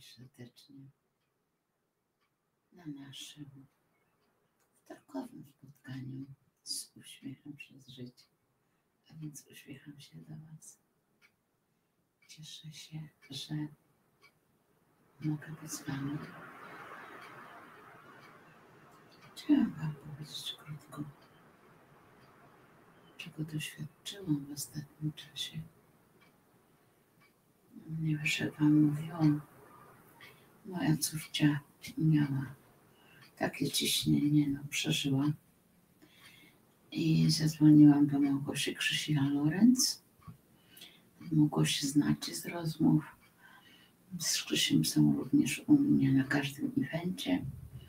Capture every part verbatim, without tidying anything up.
serdecznie na naszym wtorkowym spotkaniu z uśmiechem przez życie. A więc uśmiecham się do Was. Cieszę się, że mogę być z Wami. Chciałam Wam powiedzieć krótko, czego doświadczyłam w ostatnim czasie. Nie wiem, że Wam mówiłam, moja córcia miała takie ciśnienie, no przeżyła. I zadzwoniłam do Małgosi Krzysia-Lorenz. Małgosi znacie z rozmów. Z Krzysiem są również u mnie na każdym evencie.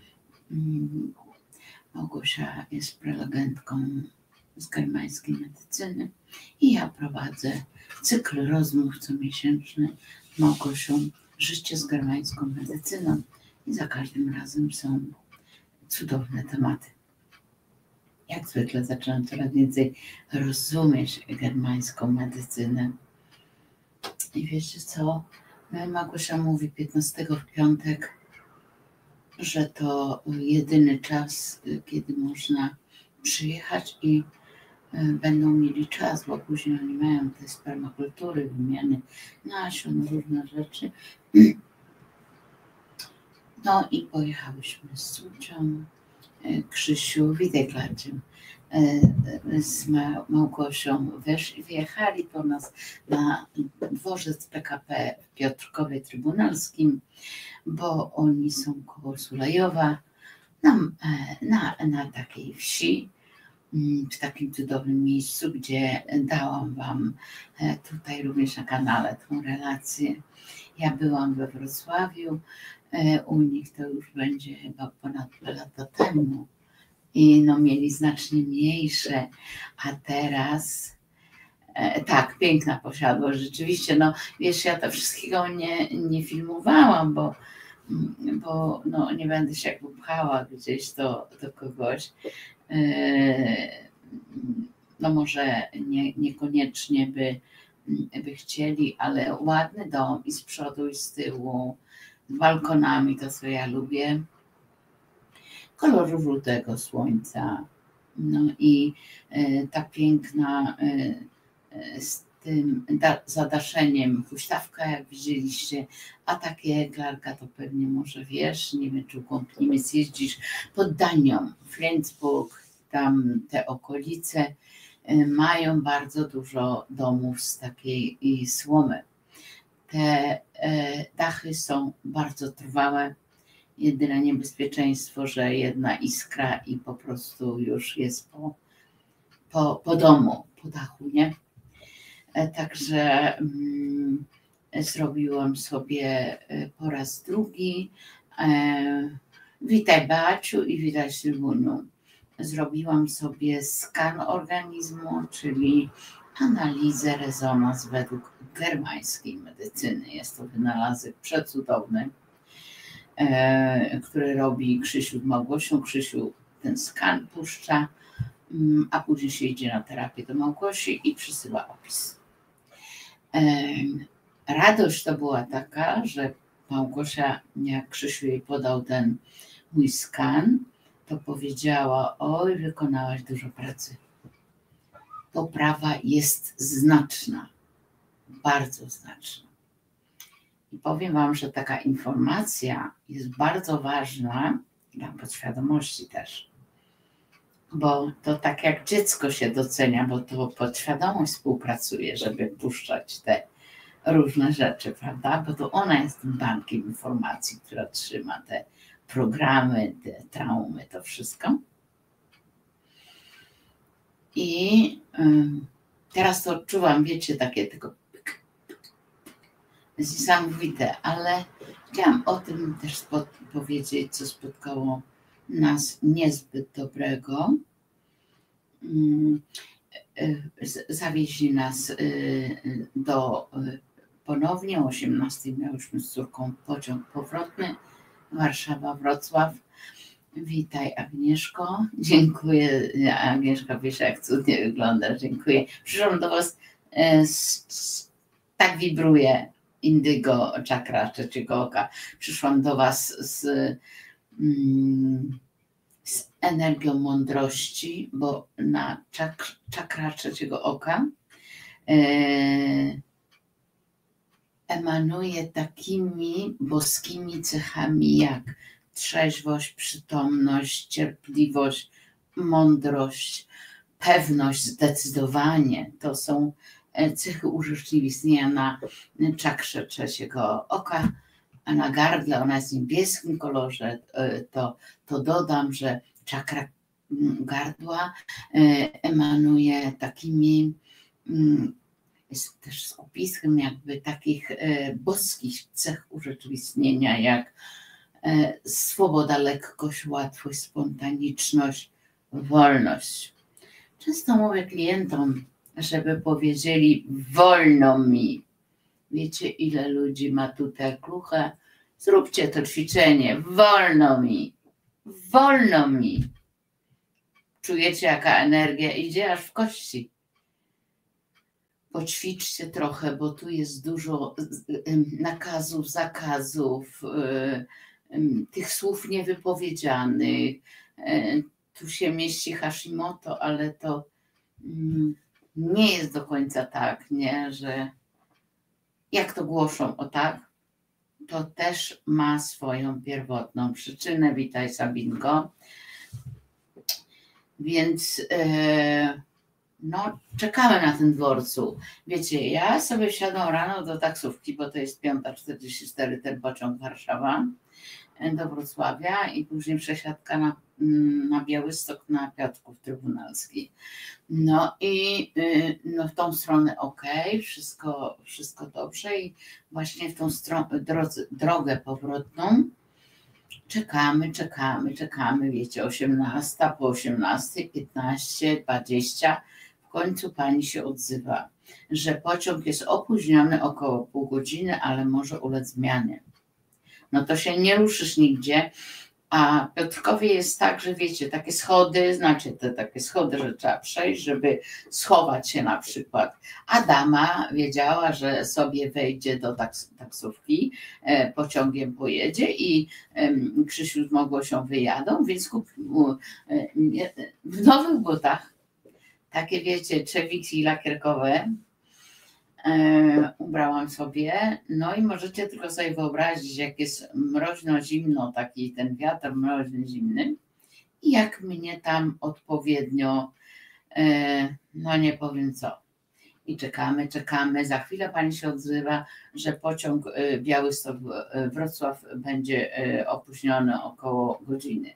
Małgosia jest prelegentką z germańskiej medycyny i ja prowadzę cykl rozmów comiesięczny z Małgosią Życie z germańską medycyną i za każdym razem są cudowne tematy. Jak zwykle zaczynam coraz więcej rozumieć germańską medycynę. I wiecie co? Małgosia mówi piętnastego w piątek, że to jedyny czas, kiedy można przyjechać i będą mieli czas, bo później oni mają te spermakultury, wymiany nasion, różne rzeczy. No i pojechałyśmy z córcią. Krzysiu, witaj Kladzie, z Małgosią weszli, wjechali po nas na dworzec P K P w Piotrkowie Trybunalskim, bo oni są koło Sulejowa, na, na, na takiej wsi, w takim cudownym miejscu, gdzie dałam Wam tutaj również na kanale tą relację. Ja byłam we Wrocławiu, u nich to już będzie chyba ponad dwa lata temu i no mieli znacznie mniejsze, a teraz e, tak, piękna posiadłość, rzeczywiście, no wiesz, ja to wszystkiego nie, nie filmowałam, bo, bo no, nie będę się jakby pchała gdzieś do, do kogoś, e, no może nie, niekoniecznie by, by chcieli, ale ładny dom i z przodu i z tyłu, z balkonami, to co ja lubię, koloru żółtego słońca, no i y, ta piękna y, z tym da, zadaszeniem huśtawka, jak widzieliście, a takie Klarka to pewnie może wiesz, nie wiem czy głąb Niemiec jeździsz, pod Danią, Flensburg, tam te okolice y, mają bardzo dużo domów z takiej i słomy. Te dachy są bardzo trwałe. Jedyne niebezpieczeństwo, że jedna iskra i po prostu już jest po, po, po domu, po dachu, nie? Także mm, zrobiłam sobie po raz drugi. E, witaj Beaciu i witaj Sylwuniu. Zrobiłam sobie skan organizmu, czyli analizę rezonans według germańskiej medycyny. Jest to wynalazek przecudowny, e, który robi Krzysiu z Małgosią. Krzysiu ten skan puszcza, a później się idzie na terapię do Małgosi i przysyła opis. E, radość to była taka, że Małgosia, jak Krzysiu jej podał ten mój skan, to powiedziała: oj, wykonałaś dużo pracy. Poprawa jest znaczna, bardzo znaczna. I powiem Wam, że taka informacja jest bardzo ważna dla podświadomości też. Bo to tak jak dziecko się docenia, bo to podświadomość współpracuje, żeby puszczać te różne rzeczy, prawda? Bo to ona jest tym bankiem informacji, która trzyma te programy, te traumy, to wszystko. I teraz to odczuwam, wiecie, takie tylko jest niesamowite, ale chciałam o tym też powiedzieć, co spotkało nas niezbyt dobrego. Zawieźli nas do ponownie o osiemnastej miałyśmy z córką pociąg powrotny Warszawa-Wrocław. Witaj Agnieszko, dziękuję. Agnieszka wiesz, jak cudnie wyglądasz, dziękuję. Przyszłam do Was, tak wibruje indygo, czakra trzeciego oka. Przyszłam do Was z, z energią mądrości, bo na czakr, czakra trzeciego oka emanuje takimi boskimi cechami jak trzeźwość, przytomność, cierpliwość, mądrość, pewność, zdecydowanie. To są cechy urzeczywistnienia na czakrze trzeciego oka, a na gardle, ona jest w niebieskim kolorze, to, to dodam, że czakra gardła emanuje takimi, jest też skupiskiem jakby takich boskich cech urzeczywistnienia jak swoboda, lekkość, łatwość, spontaniczność, wolność. Często mówię klientom, żeby powiedzieli wolno mi. Wiecie, ile ludzi ma tutaj kluchę? Zróbcie to ćwiczenie. Wolno mi. Wolno mi. Czujecie, jaka energia idzie aż w kości. Poćwiczcie trochę, bo tu jest dużo nakazów, zakazów, tych słów niewypowiedzianych. Tu się mieści Hashimoto, ale to nie jest do końca tak, nie, że jak to głoszą o tak, to też ma swoją pierwotną przyczynę. Witaj, Sabinko. Więc no, czekamy na tym dworcu. Wiecie, ja sobie wsiadam rano do taksówki, bo to jest piąta czterdzieści cztery, ten pociąg Warszawa do Wrocławia i później przesiadka na, na Białystok, na Piotrków Trybunalski. No i no w tą stronę ok, wszystko, wszystko dobrze i właśnie w tą stronę, drodze, drogę powrotną czekamy, czekamy, czekamy, wiecie, osiemnasta, po osiemnastej, piętnaście, dwadzieścia, w końcu pani się odzywa, że pociąg jest opóźniony około pół godziny, ale może ulec zmianie. No to się nie ruszysz nigdzie, a w Piotrkowie jest tak, że wiecie, takie schody, znaczy te takie schody, że trzeba przejść, żeby schować się na przykład. A dama wiedziała, że sobie wejdzie do taks taksówki, pociągiem pojedzie i Krzysiu z Małgosią wyjadą, więc kupił w nowych butach, takie wiecie, czewiki lakierkowe, ubrałam sobie, no i możecie tylko sobie wyobrazić, jak jest mroźno zimno, taki ten wiatr mroźny zimny i jak mnie tam odpowiednio, no nie powiem co. I czekamy, czekamy, za chwilę pani się odzywa, że pociąg Białystok-Wrocław będzie opóźniony około godziny.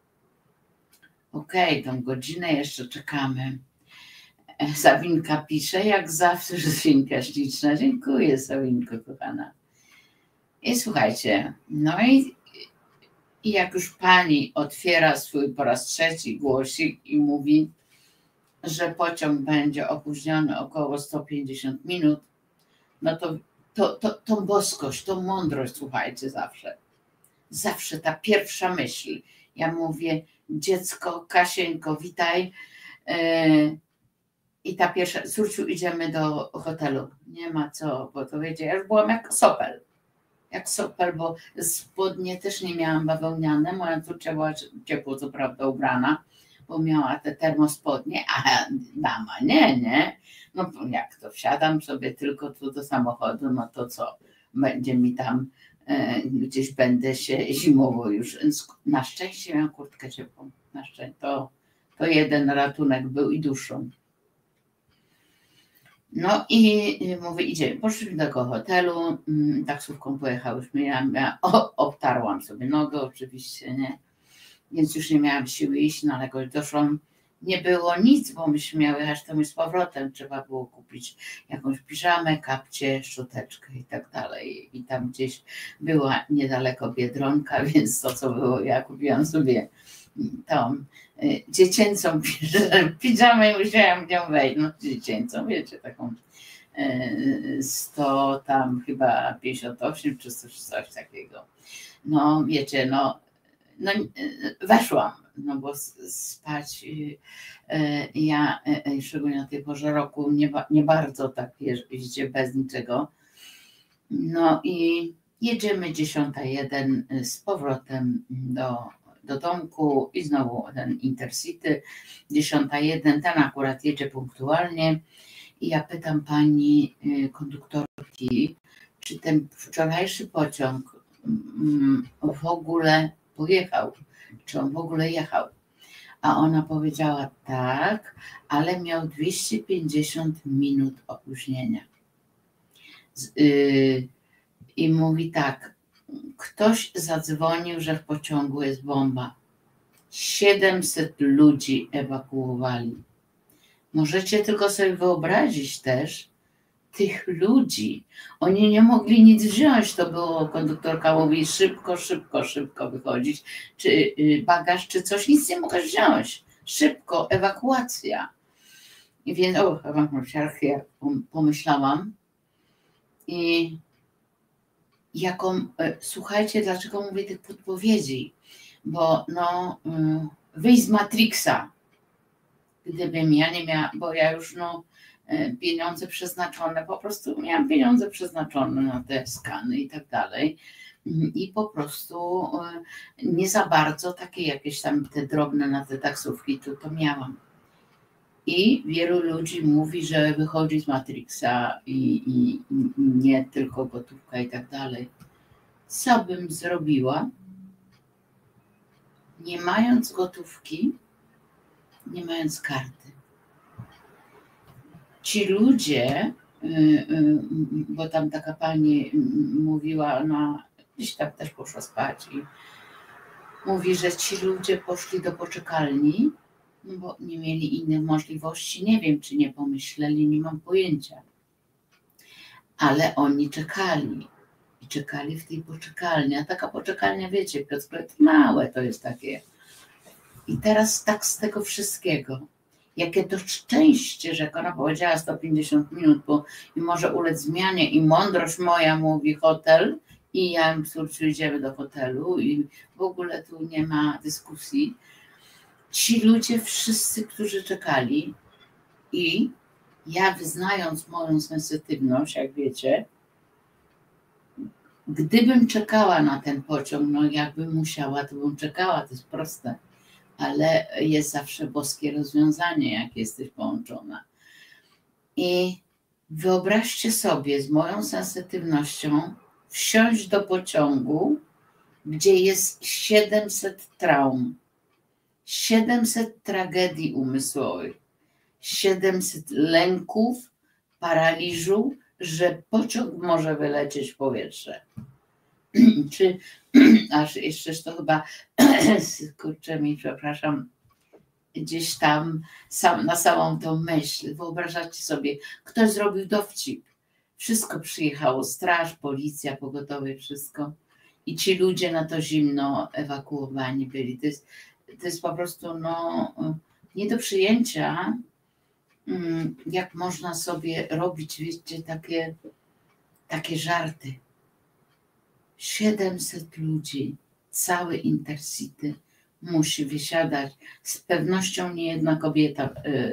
Okej, tą godzinę jeszcze czekamy. Sabinka pisze, jak zawsze, że Sabinka śliczna. Dziękuję, Sabinko, kochana. I słuchajcie, no i, i jak już pani otwiera swój po raz trzeci głosik i mówi, że pociąg będzie opóźniony około sto pięćdziesiąt minut, no to, to, to tą boskość, tą mądrość, słuchajcie, zawsze. Zawsze ta pierwsza myśl. Ja mówię, dziecko, Kasieńko, witaj. Yy, I ta pierwsza, córciu, idziemy do hotelu. Nie ma co, bo to wiecie, ja już byłam jak sopel. Jak sopel, bo spodnie też nie miałam bawełniane. Moja córcia była ciepło, co prawda, ubrana, bo miała te termospodnie, a dama nie, nie. No jak to, wsiadam sobie tylko tu do samochodu, no to co, będzie mi tam, e, gdzieś będę się zimowo już. Na szczęście miałam kurtkę ciepłą. Na szczęście to, to jeden ratunek był i dłuższą. No i mówię, idziemy, poszliśmy do tego hotelu, taksówką pojechałyśmy, ja, ja o, obtarłam sobie nogę oczywiście, nie, więc już nie miałam siły iść, no ale jakoś doszłam, nie było nic, bo myśmy miały jechać tam z powrotem, trzeba było kupić jakąś piżamę, kapcie, szczoteczkę i tak dalej i tam gdzieś była niedaleko Biedronka, więc to co było, ja kupiłam sobie tą dziecięcą piżamę i musiałam w nią wejść, no dziecięcą, wiecie, taką sto tam chyba pięćdziesiąt osiem czy coś, coś takiego. No wiecie, no, no weszłam, no bo spać ja szczególnie na tej porze roku nie, nie bardzo tak jeździę bez niczego. No i jedziemy dziesiąta jeden z powrotem do, do domku i znowu ten Intercity, dziesiąta jeden, ten akurat jedzie punktualnie i ja pytam pani konduktorki, czy ten wczorajszy pociąg w ogóle pojechał, czy on w ogóle jechał. A ona powiedziała tak, ale miał dwieście pięćdziesiąt minut opóźnienia. I mówi tak, ktoś zadzwonił, że w pociągu jest bomba. siedemset ludzi ewakuowali. Możecie tylko sobie wyobrazić też tych ludzi. Oni nie mogli nic wziąć. To było, konduktorka mówi, szybko, szybko, szybko wychodzić. Czy bagaż, czy coś, nic nie mogę wziąć. Szybko, ewakuacja. I więc, o, ja pomyślałam. I jaką, słuchajcie, dlaczego mówię tych podpowiedzi? Bo no, wyjść z Matrixa, gdybym ja nie miała, bo ja już no pieniądze przeznaczone, po prostu miałam pieniądze przeznaczone na te skany i tak dalej i po prostu nie za bardzo takie jakieś tam te drobne na te taksówki to, to miałam. I wielu ludzi mówi, że wychodzi z Matrixa i, i, i nie tylko gotówka i tak dalej. Co bym zrobiła, nie mając gotówki, nie mając karty? Ci ludzie, bo tam taka pani mówiła, ona gdzieś tam też poszła spać i mówi, że ci ludzie poszli do poczekalni, no bo nie mieli innych możliwości. Nie wiem, czy nie pomyśleli, nie mam pojęcia. Ale oni czekali. I czekali w tej poczekalni. A taka poczekalnia, wiecie, Piotrkowie, małe to jest takie. I teraz tak z tego wszystkiego. Jakie to szczęście, że jak ona powiedziała sto pięćdziesiąt minut, bo i może ulec zmianie i mądrość moja mówi hotel i ja córciu idziemy do hotelu i w ogóle tu nie ma dyskusji. Ci ludzie wszyscy, którzy czekali i ja wyznając moją sensytywność, jak wiecie, gdybym czekała na ten pociąg, no jakbym musiała, to bym czekała, to jest proste. Ale jest zawsze boskie rozwiązanie, jak jesteś połączona. I wyobraźcie sobie z moją sensytywnością wsiąść do pociągu, gdzie jest siedemset traum, siedemset tragedii umysłowych, siedemset lęków, paraliżu, że pociąg może wylecieć w powietrze. Czy aż jeszcze to chyba, kurczę mi, przepraszam, gdzieś tam sam, na samą tą myśl, wyobrażacie sobie, ktoś zrobił dowcip, wszystko przyjechało, straż, policja, pogotowie, wszystko i ci ludzie na to zimno ewakuowani byli. To jest, to jest po prostu no, nie do przyjęcia, jak można sobie robić, wiecie, takie, takie żarty. siedemset ludzi, cały Intercity musi wysiadać. Z pewnością nie jedna kobieta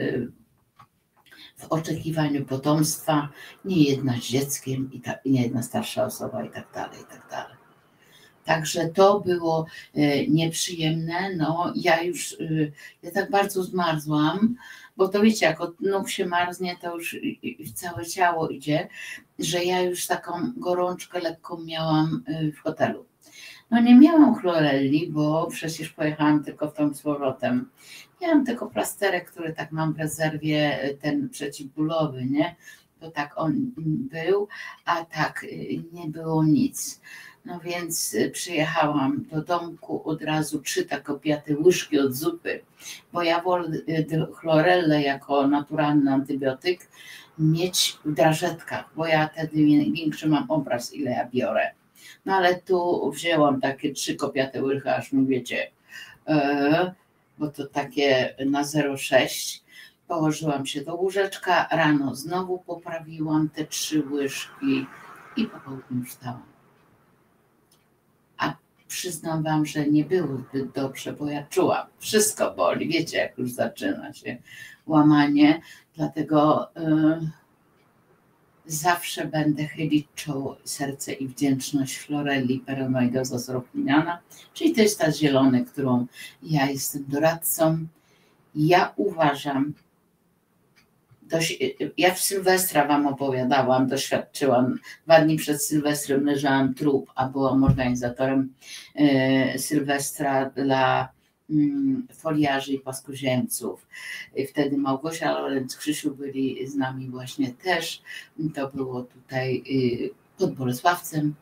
w oczekiwaniu potomstwa, nie jedna z dzieckiem, i ta, nie jedna starsza osoba i tak dalej, i tak dalej. Także to było nieprzyjemne. No, ja już ja tak bardzo zmarzłam, bo to wiecie, jak od nóg się marznie, to już w całe ciało idzie, że ja już taką gorączkę lekką miałam w hotelu. No nie miałam chlorelli, bo przecież pojechałam tylko w tą z powrotem. Miałam tylko plasterek, który tak mam w rezerwie, ten przeciwbólowy, nie? To tak on był, a tak nie było nic. No więc przyjechałam do domku, od razu trzy tak opiate łyżki od zupy, bo ja wolę chlorellę jako naturalny antybiotyk mieć w drażetkach, bo ja wtedy większy mam obraz, ile ja biorę. No ale tu wzięłam takie trzy kopiate łyżki, aż mi wiecie, bo to takie na zero przecinek sześć. Położyłam się do łóżeczka, rano znowu poprawiłam te trzy łyżki i po południu wstałam. A przyznam wam, że nie było zbyt dobrze, bo ja czułam, wszystko boli, wiecie, jak już zaczyna się łamanie, dlatego yy, zawsze będę chylić czoło, serce i wdzięczność Florelli Peronoidosa Sorokiniana, czyli to jest ta zielony, którą ja jestem doradcą. Ja uważam, dość, ja w Sylwestra wam opowiadałam, doświadczyłam, dwa dni przed Sylwestrem leżałam trup, a byłam organizatorem y, Sylwestra dla y, foliarzy i płaskoziemców. I wtedy Małgosia Lorenz, Krzysiu byli z nami właśnie też. To było tutaj y, pod Bolesławcem.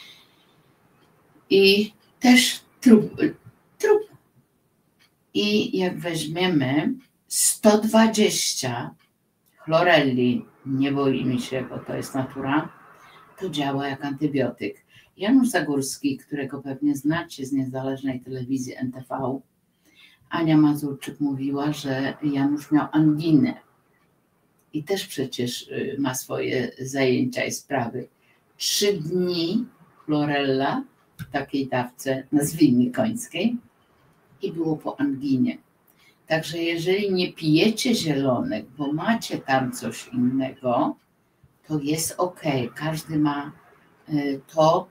I też trup, trup. I jak weźmiemy sto dwadzieścia chlorelli, nie boimy się, bo to jest natura, to działa jak antybiotyk. Janusz Zagórski, którego pewnie znacie z niezależnej telewizji N T V, Ania Mazurczyk mówiła, że Janusz miał anginę i też przecież ma swoje zajęcia i sprawy. Trzy dni chlorella w takiej dawce, nazwijmy końskiej, i było po anginie. Także jeżeli nie pijecie zielonek, bo macie tam coś innego, to jest ok. Każdy ma to,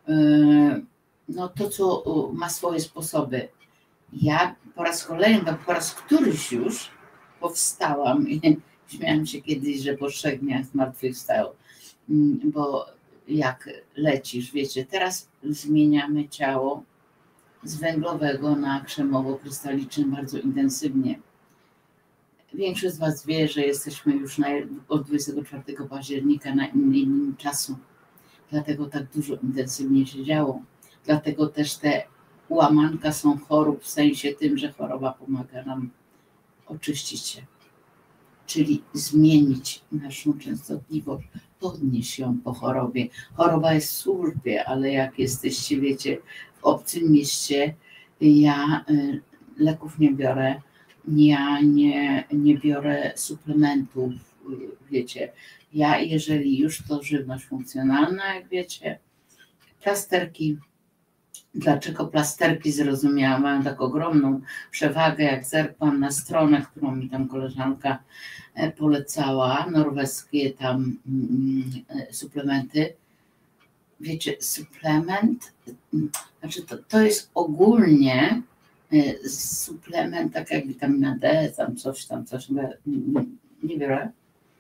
no to, co ma swoje sposoby. Ja po raz kolejny, po raz któryś już powstałam i śmiałam się kiedyś, że po trzech dniach zmartwychwstał, bo jak lecisz, wiecie, teraz zmieniamy ciało z węglowego na krzemowo-krystaliczny bardzo intensywnie. Większość z was wie, że jesteśmy już na, od dwudziestego czwartego października na innej linii czasu. Dlatego tak dużo intensywnie się działo. Dlatego też te łamanka są chorób w sensie tym, że choroba pomaga nam oczyścić się. Czyli zmienić naszą częstotliwość, podnieść ją po chorobie. Choroba jest w służbie, ale jak jesteście, wiecie, w obcym mieście, ja leków nie biorę, ja nie, nie biorę suplementów, wiecie. Ja jeżeli już to żywność funkcjonalna, jak wiecie, plasterki. Dlaczego plasterki zrozumiałam? Mają tak ogromną przewagę, jak zerkłam na stronę, którą mi tam koleżanka polecała, norweskie tam suplementy. Wiecie, suplement, znaczy to, to jest ogólnie suplement, tak jak witamina D, tam coś tam, coś, nie, nie biorę.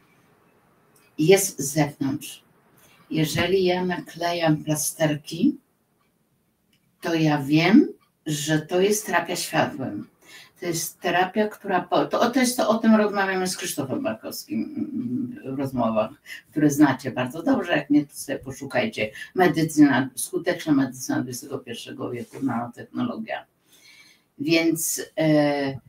Jest z zewnątrz. Jeżeli ja naklejam plasterki, to ja wiem, że to jest terapia światłem. To jest terapia, która... To, to jest to, o tym rozmawiamy z Krzysztofem Barkowskim w rozmowach, które znacie bardzo dobrze, jak nie, to sobie poszukajcie. Medycyna, skuteczna medycyna dwudziestego pierwszego wieku, nanotechnologia. Więc e,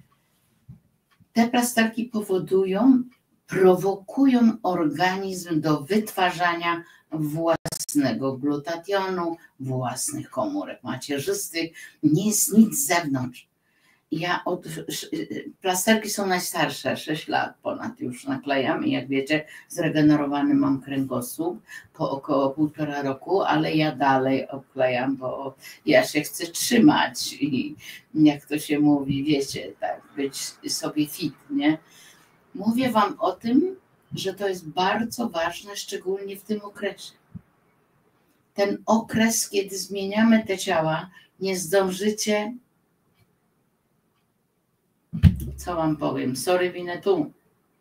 te plasterki powodują, prowokują organizm do wytwarzania własnego glutationu, własnych komórek macierzystych. Nie jest nic z zewnątrz. Ja od, plasterki są najstarsze, sześć lat ponad już naklejam i jak wiecie, zregenerowany mam kręgosłup po około półtora roku, ale ja dalej obklejam, bo ja się chcę trzymać i jak to się mówi, wiecie, tak, być sobie fit, nie? Mówię wam o tym, że to jest bardzo ważne, szczególnie w tym okresie. Ten okres, kiedy zmieniamy te ciała, nie zdążycie. Co wam powiem? Sorry, winę tu.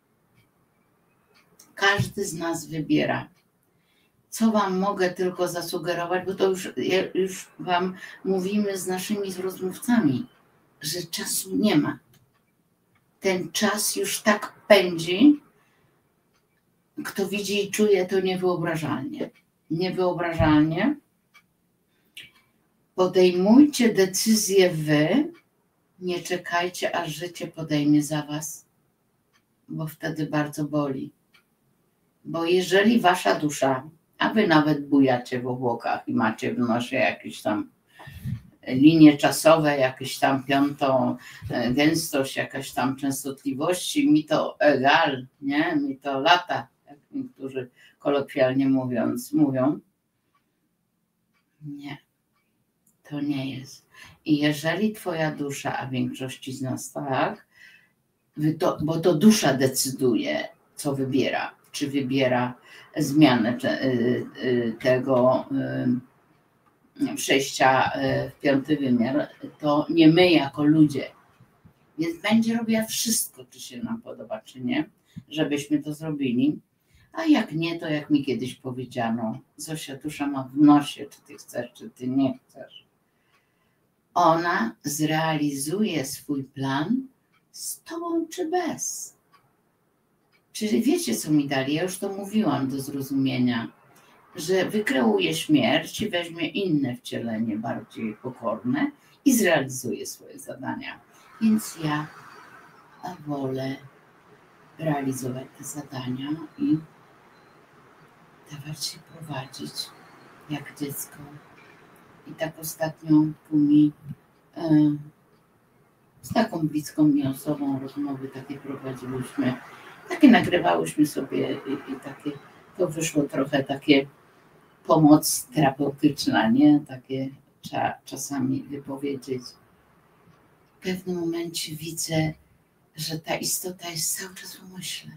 Każdy z nas wybiera. Co wam mogę tylko zasugerować, bo to już, już wam mówimy z naszymi rozmówcami, że czasu nie ma. Ten czas już tak pędzi, kto widzi i czuje, to niewyobrażalnie. Niewyobrażalnie. Podejmujcie decyzję wy, nie czekajcie, aż życie podejmie za was, bo wtedy bardzo boli. Bo jeżeli wasza dusza, a wy nawet bujacie w obłokach i macie w nosie jakieś tam linie czasowe, jakieś tam piątą gęstość, jakaś tam częstotliwości, mi to egal, nie? Mi to lata, jak niektórzy kolokwialnie mówiąc, mówią. Nie, to nie jest. I jeżeli twoja dusza, a w większości z nas tak, to, bo to dusza decyduje, co wybiera. czy wybiera zmianę tego przejścia w piąty wymiar, to nie my jako ludzie. Więc będzie robiła wszystko, czy się nam podoba, czy nie, żebyśmy to zrobili. A jak nie, to jak mi kiedyś powiedziano, Zosia dusza ma w nosie, czy ty chcesz, czy ty nie chcesz. Ona zrealizuje swój plan z tobą, czy bez. Czyli wiecie, co mi dali? Ja już to mówiłam do zrozumienia, że wykreuje śmierć i weźmie inne wcielenie, bardziej pokorne i zrealizuje swoje zadania. Więc ja wolę realizować te zadania i dawać się prowadzić jak dziecko. I tak ostatnio tu mi e, z taką bliską mi osobą rozmowy takie prowadziłyśmy, takie nagrywałyśmy sobie i, i takie, to wyszło trochę takie pomoc terapeutyczna, nie? Takie trzeba czasami wypowiedzieć. W pewnym momencie widzę, że ta istota jest cały czas w umyśle.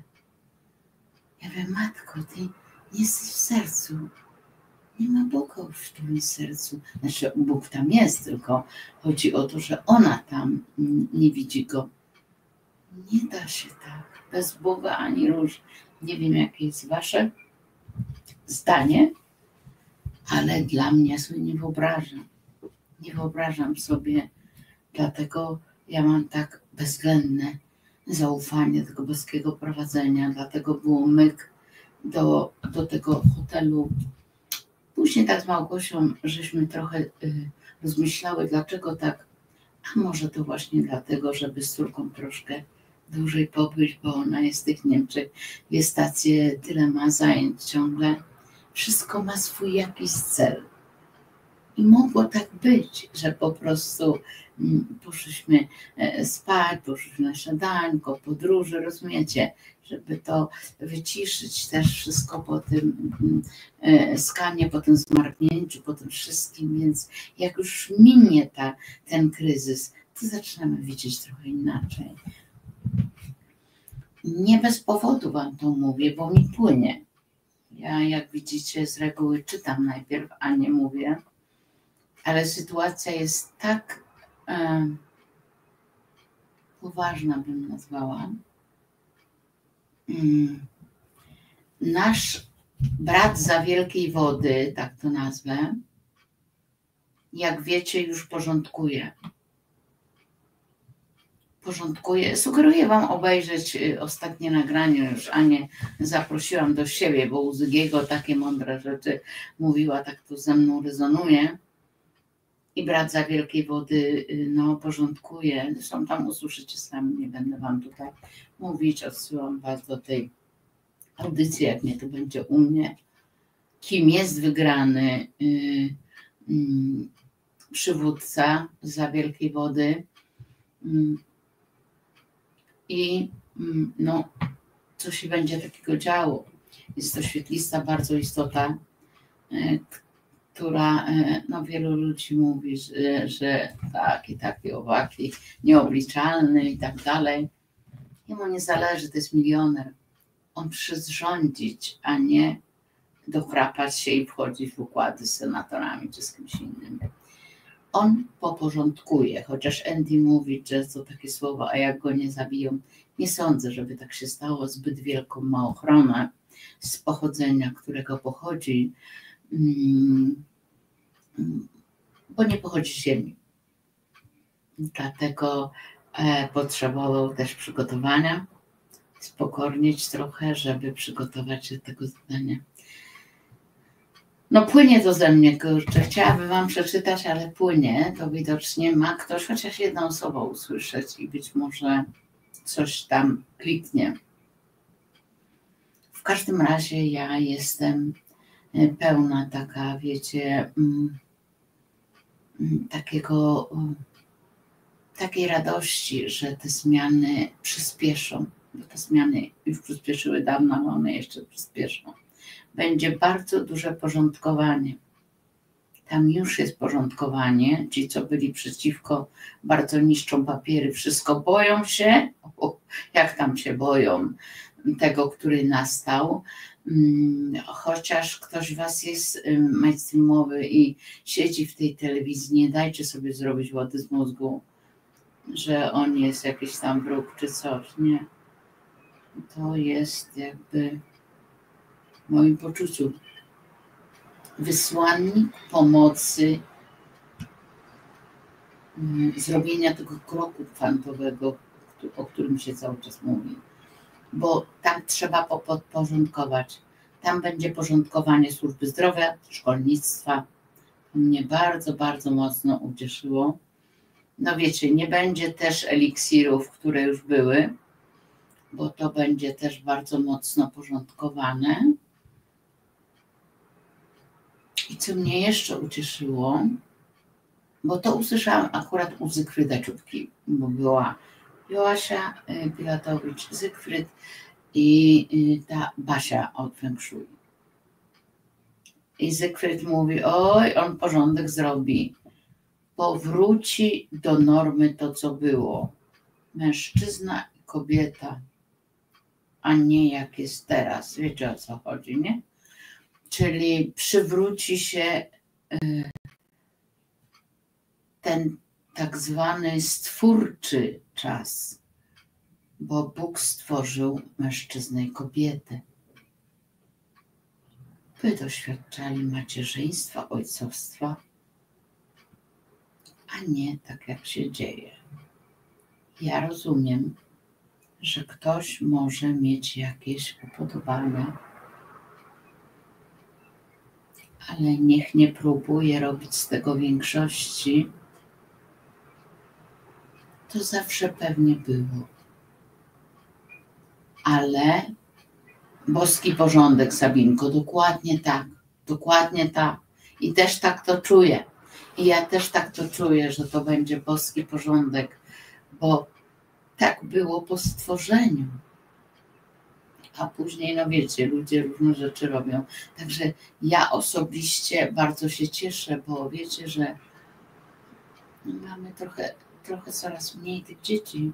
Ja mówię, matko, ty nie jesteś w sercu. Nie ma Boga już w twoim sercu. Znaczy Bóg tam jest, tylko chodzi o to, że ona tam nie widzi Go. Nie da się tak. Bez Boga ani róż. Nie wiem, jakie jest wasze zdanie, ale dla mnie sobie nie wyobrażam. Nie wyobrażam sobie, dlatego ja mam tak bezwzględne zaufanie do tego boskiego prowadzenia, dlatego było myk do, do tego hotelu. Później tak z Małgosią żeśmy trochę y, rozmyślały, dlaczego tak, a może to właśnie dlatego, żeby z córką troszkę dłużej pobyć, bo ona jest w tych Niemczech, dwie stacje, tyle ma zajęć ciągle. Wszystko ma swój jakiś cel. I mogło tak być, że po prostu poszliśmy spać, poszliśmy na śniadanko, podróży, rozumiecie, żeby to wyciszyć też wszystko po tym skanie, po tym zmartwieniu, po tym wszystkim, więc jak już minie ta, ten kryzys, to zaczynamy widzieć trochę inaczej. Nie bez powodu wam to mówię, bo mi płynie. Ja, jak widzicie, z reguły czytam najpierw, a nie mówię. Ale sytuacja jest tak e, poważna, bym nazwała. Mm. Nasz brat za wielkiej wody, tak to nazwę, jak wiecie, już porządkuje. Porządkuje. Sugeruję wam obejrzeć ostatnie nagranie, już Anię zaprosiłam do siebie, bo u Zygiego takie mądre rzeczy mówiła, tak to ze mną rezonuje. I brat za wielkiej wody no, porządkuje. Zresztą tam usłyszycie sami, nie będę wam tutaj mówić. Odsyłam was do tej audycji, jak nie to będzie u mnie. Kim jest wygrany yy, yy, przywódca za wielkiej wody. Yy, I yy, no, co się będzie takiego działo. Jest to świetlista, bardzo istota, yy, która, no wielu ludzi mówi, że, że taki, taki, owaki, nieobliczalny i tak dalej. Jemu nie zależy, to jest milioner. On przyszedł rządzić, a nie dochrapać się i wchodzić w układy z senatorami czy z kimś innym. On poporządkuje, chociaż Andy mówi często takie słowa, a jak go nie zabiją, nie sądzę, żeby tak się stało. Zbyt wielką ma ochronę z pochodzenia, którego pochodzi, bo nie pochodzi z ziemi. Dlatego potrzebował też przygotowania, spokornieć trochę, żeby przygotować się do tego zadania. No płynie to ze mnie, kurczę, chciałabym wam przeczytać, ale płynie, to widocznie ma ktoś chociaż jedną osobę usłyszeć i być może coś tam kliknie. W każdym razie ja jestem pełna taka, wiecie, takiego, takiej radości, że te zmiany przyspieszą, bo te zmiany już przyspieszyły dawno, ale one jeszcze przyspieszą. Będzie bardzo duże porządkowanie. Tam już jest porządkowanie. Ci, co byli przeciwko, bardzo niszczą papiery, wszystko boją się. O, jak tam się boją. tego, który nastał. Chociaż ktoś was jest mainstreamowy i siedzi w tej telewizji, nie dajcie sobie zrobić wody z mózgu, że on jest jakiś tam wróg czy coś. Nie. To jest jakby w moim poczuciu wysłannik pomocy, zrobienia tego kroku kwantowego, o którym się cały czas mówi. Bo tam trzeba podporządkować. Tam będzie porządkowanie służby zdrowia, szkolnictwa. To mnie bardzo, bardzo mocno ucieszyło. No wiecie, nie będzie też eliksirów, które już były, bo to będzie też bardzo mocno porządkowane. I co mnie jeszcze ucieszyło, bo to usłyszałam akurat u Zygfryda Czubki, bo była Joasia Pilatowicz, Zygfryd i ta Basia od Feng Shui. I Zygfryd mówi, oj, on porządek zrobi. Powróci do normy to, co było. Mężczyzna i kobieta, a nie jak jest teraz. Wiecie, o co chodzi, nie? Czyli przywróci się ten tak zwany stwórczy czas, bo Bóg stworzył mężczyznę i kobietę, by doświadczali macierzyństwa, ojcostwa, a nie tak jak się dzieje. Ja rozumiem, że ktoś może mieć jakieś upodobania, ale niech nie próbuje robić z tego większości. To zawsze pewnie było. Ale boski porządek, Sabinko, dokładnie tak, dokładnie tak. I też tak to czuję. I ja też tak to czuję, że to będzie boski porządek, bo tak było po stworzeniu. A później, no wiecie, ludzie różne rzeczy robią. Także ja osobiście bardzo się cieszę, bo wiecie, że mamy trochę, trochę coraz mniej tych dzieci.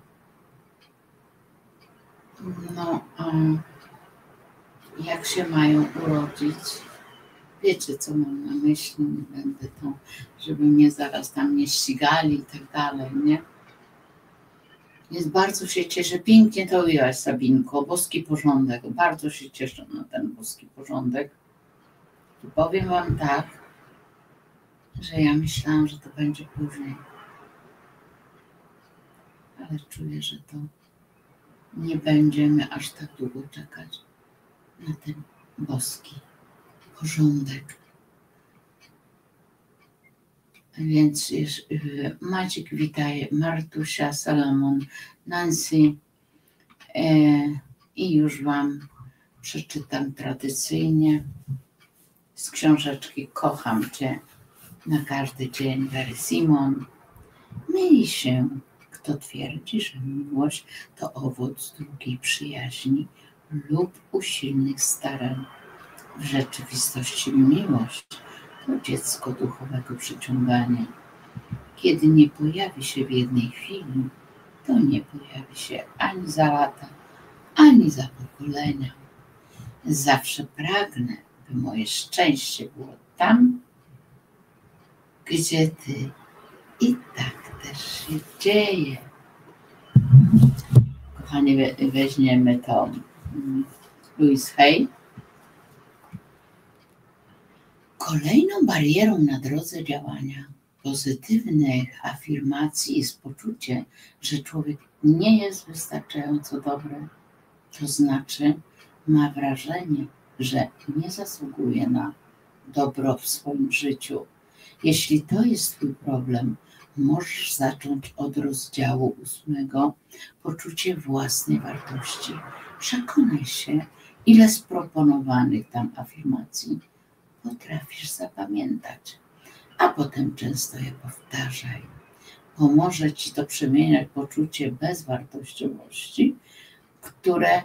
No, a jak się mają urodzić? Wiecie, co mam na myśli, nie będę to, żeby mnie zaraz tam nie ścigali i tak dalej, nie? Więc bardzo się cieszę, pięknie to ujęłaś, Sabinko, boski porządek, bardzo się cieszę na ten boski porządek. I powiem wam tak, że ja myślałam, że to będzie później, ale czuję, że to nie będziemy aż tak długo czekać na ten boski porządek. Więc już, Maciek, witaj, Martusia, Salomon, Nancy e, i już wam przeczytam tradycyjnie z książeczki Kocham Cię na każdy dzień, Gary Simon. Myli się, kto twierdzi, że miłość to owoc drugiej przyjaźni lub usilnych starań. W rzeczywistości miłość to dziecko duchowego przyciągania. Kiedy nie pojawi się w jednej chwili, to nie pojawi się ani za lata, ani za pokolenia. Zawsze pragnę, by moje szczęście było tam, gdzie Ty. I tak też się dzieje. Kochani, weźmiemy to Louise Hay. Kolejną barierą na drodze działania pozytywnych afirmacji jest poczucie, że człowiek nie jest wystarczająco dobry. To znaczy ma wrażenie, że nie zasługuje na dobro w swoim życiu. Jeśli to jest Twój problem, możesz zacząć od rozdziału ósmego poczucie własnej wartości. Przekonaj się, ile z proponowanych tam afirmacji potrafisz zapamiętać, a potem często je powtarzaj. Pomoże Ci to przemieniać poczucie bezwartościowości, które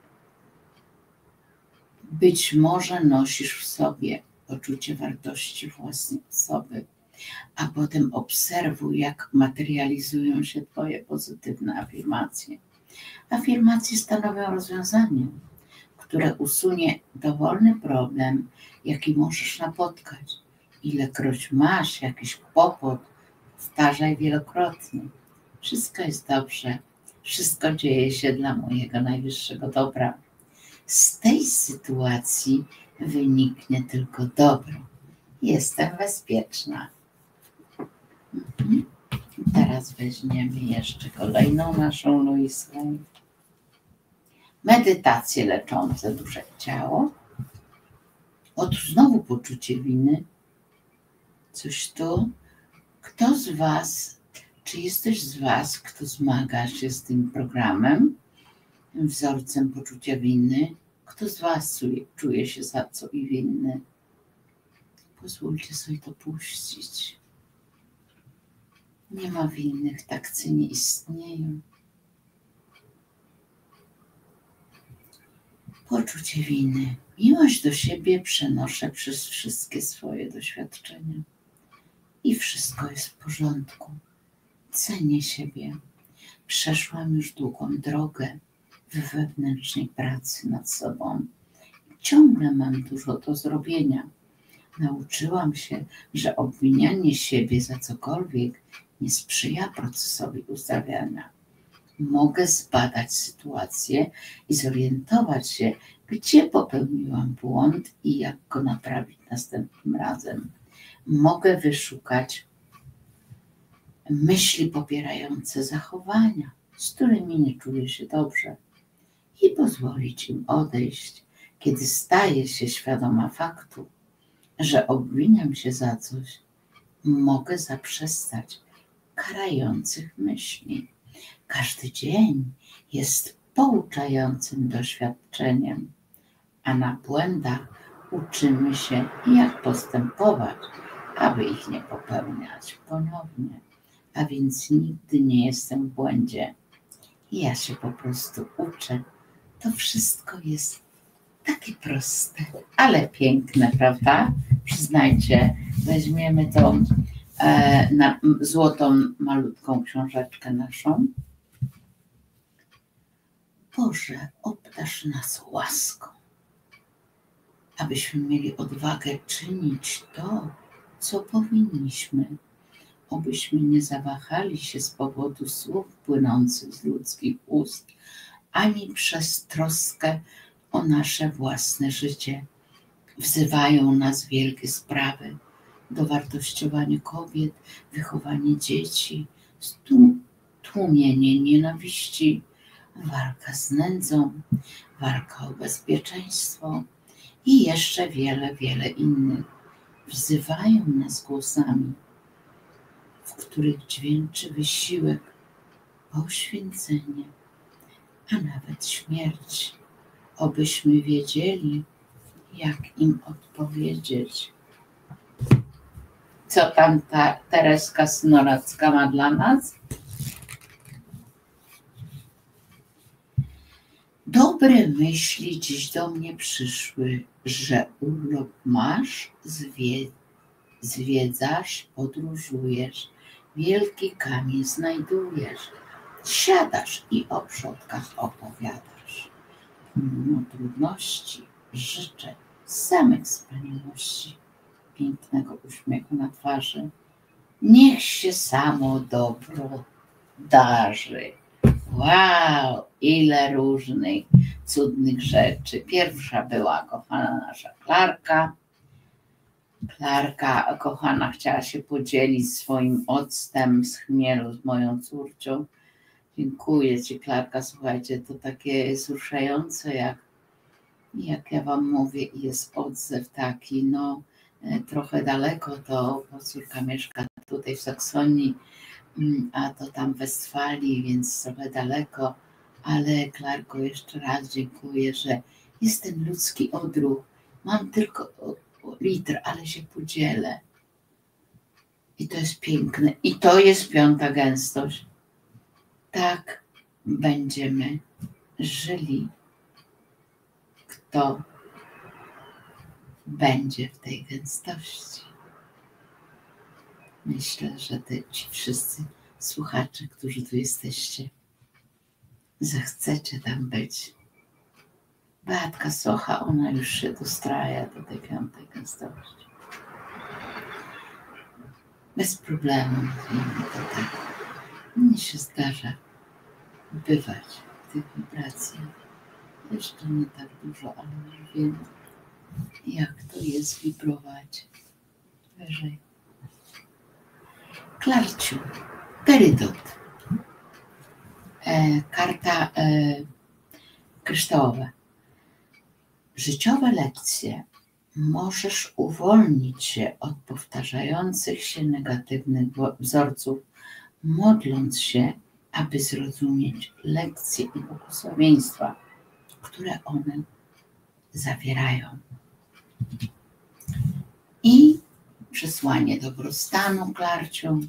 być może nosisz w sobie, poczucie wartości własnej osoby, a potem obserwuj, jak materializują się Twoje pozytywne afirmacje. Afirmacje stanowią rozwiązanie, które usunie dowolny problem, jaki możesz napotkać. Ilekroć masz jakiś kłopot, powtarzaj wielokrotnie. Wszystko jest dobrze, wszystko dzieje się dla mojego najwyższego dobra. Z tej sytuacji wyniknie tylko dobro. Jestem bezpieczna. Mhm. Teraz weźmiemy jeszcze kolejną naszą Louise Hay. Medytacje leczące duszę i ciało. Otóż znowu poczucie winy. Coś tu. Kto z Was, czy jesteś z Was, kto zmaga się z tym programem, wzorcem poczucia winy? Kto z Was czuje, czuje się za co i winny? Pozwólcie sobie to puścić. Nie ma winnych, tacy nie istnieją. Poczucie winy. Miłość do siebie przenoszę przez wszystkie swoje doświadczenia. I wszystko jest w porządku. Cenię siebie. Przeszłam już długą drogę w wewnętrznej pracy nad sobą. Ciągle mam dużo do zrobienia. Nauczyłam się, że obwinianie siebie za cokolwiek nie sprzyja procesowi uzdrawiania. Mogę zbadać sytuację i zorientować się, gdzie popełniłam błąd i jak go naprawić następnym razem. Mogę wyszukać myśli popierające zachowania, z którymi nie czuję się dobrze i pozwolić im odejść, kiedy staję się świadoma faktu, że obwiniam się za coś. Mogę zaprzestać karających myśli. Każdy dzień jest pouczającym doświadczeniem, a na błędach uczymy się, jak postępować, aby ich nie popełniać ponownie. A więc nigdy nie jestem w błędzie. Ja się po prostu uczę. To wszystko jest takie proste, ale piękne, prawda? Przyznajcie, weźmiemy tą e, na, złotą, malutką książeczkę naszą. Boże, obdarz nas łaską, abyśmy mieli odwagę czynić to, co powinniśmy, obyśmy nie zawahali się z powodu słów płynących z ludzkich ust, ani przez troskę o nasze własne życie. Wzywają nas wielkie sprawy, dowartościowanie kobiet, wychowanie dzieci, tłumienie nienawiści, walka z nędzą, walka o bezpieczeństwo i jeszcze wiele, wiele innych. Wzywają nas głosami, w których dźwięczy wysiłek, poświęcenie, a nawet śmierć, obyśmy wiedzieli, jak im odpowiedzieć. Co tam ta Tereska Snoracka ma dla nas? Dobre myśli dziś do mnie przyszły, że urlop masz, zwie, zwiedzasz, podróżujesz, wielki kamień znajdujesz, siadasz i o przodkach opowiadasz. Mimo trudności życzę samych wspaniałości, pięknego uśmiechu na twarzy. Niech się samo dobro darzy. Wow, ile różnych cudnych rzeczy. Pierwsza była kochana nasza Klarka. Klarka kochana chciała się podzielić swoim octem z chmielu z moją córcią. Dziękuję Ci, Klarka. Słuchajcie, to takie wzruszające, jak, jak ja Wam mówię, jest odzew taki, no trochę daleko, to bo córka mieszka tutaj w Saksonii, a to tam w Westfalii, więc trochę daleko, ale Klarko, jeszcze raz dziękuję, że jest ten ludzki odruch. Mam tylko litr, ale się podzielę. I to jest piękne. I to jest piąta gęstość. Tak będziemy żyli. Kto będzie w tej gęstości? Myślę, że te, ci wszyscy słuchacze, którzy tu jesteście, zechcecie tam być. Beatka Socha, ona już się dostraja do tej piątej gęstości. Bez problemu, mówimy to tak. Mnie się zdarza bywać w tych wibracjach. Jeszcze nie tak dużo, ale już wiem, jak to jest wibrować wyżej. Klarciu, Peridot. E, karta e, kryształowa. Życiowe lekcje. Możesz uwolnić się od powtarzających się negatywnych wzorców, modląc się, aby zrozumieć lekcje i błogosławieństwa, które one zawierają. I przesłanie dobrostanu, Klarciu.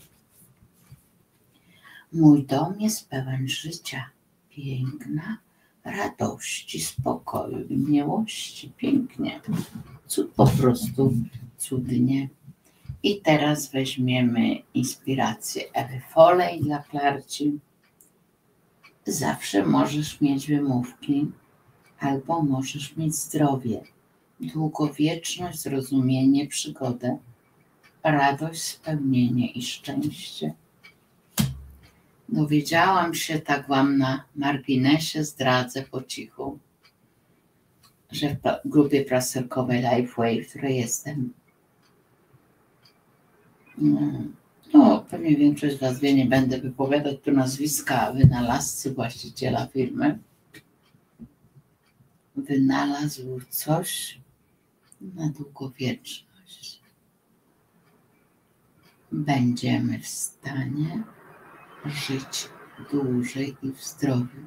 Mój dom jest pełen życia, piękna, radości, spokoju i miłości. Pięknie. Cud, po prostu cudnie. I teraz weźmiemy inspirację Ewy Foley dla Klarci. Zawsze możesz mieć wymówki, albo możesz mieć zdrowie, długowieczność, zrozumienie, przygodę, radość, spełnienie i szczęście. Dowiedziałam się, tak wam na marginesie zdradzę po cichu, że w grupie praserkowej Lifeway, w której jestem, no pewnie większość z was wie, nie będę wypowiadać tu nazwiska wynalazcy, właściciela firmy, wynalazł coś na długowieczność. Będziemy w stanie żyć dłużej i w zdrowiu.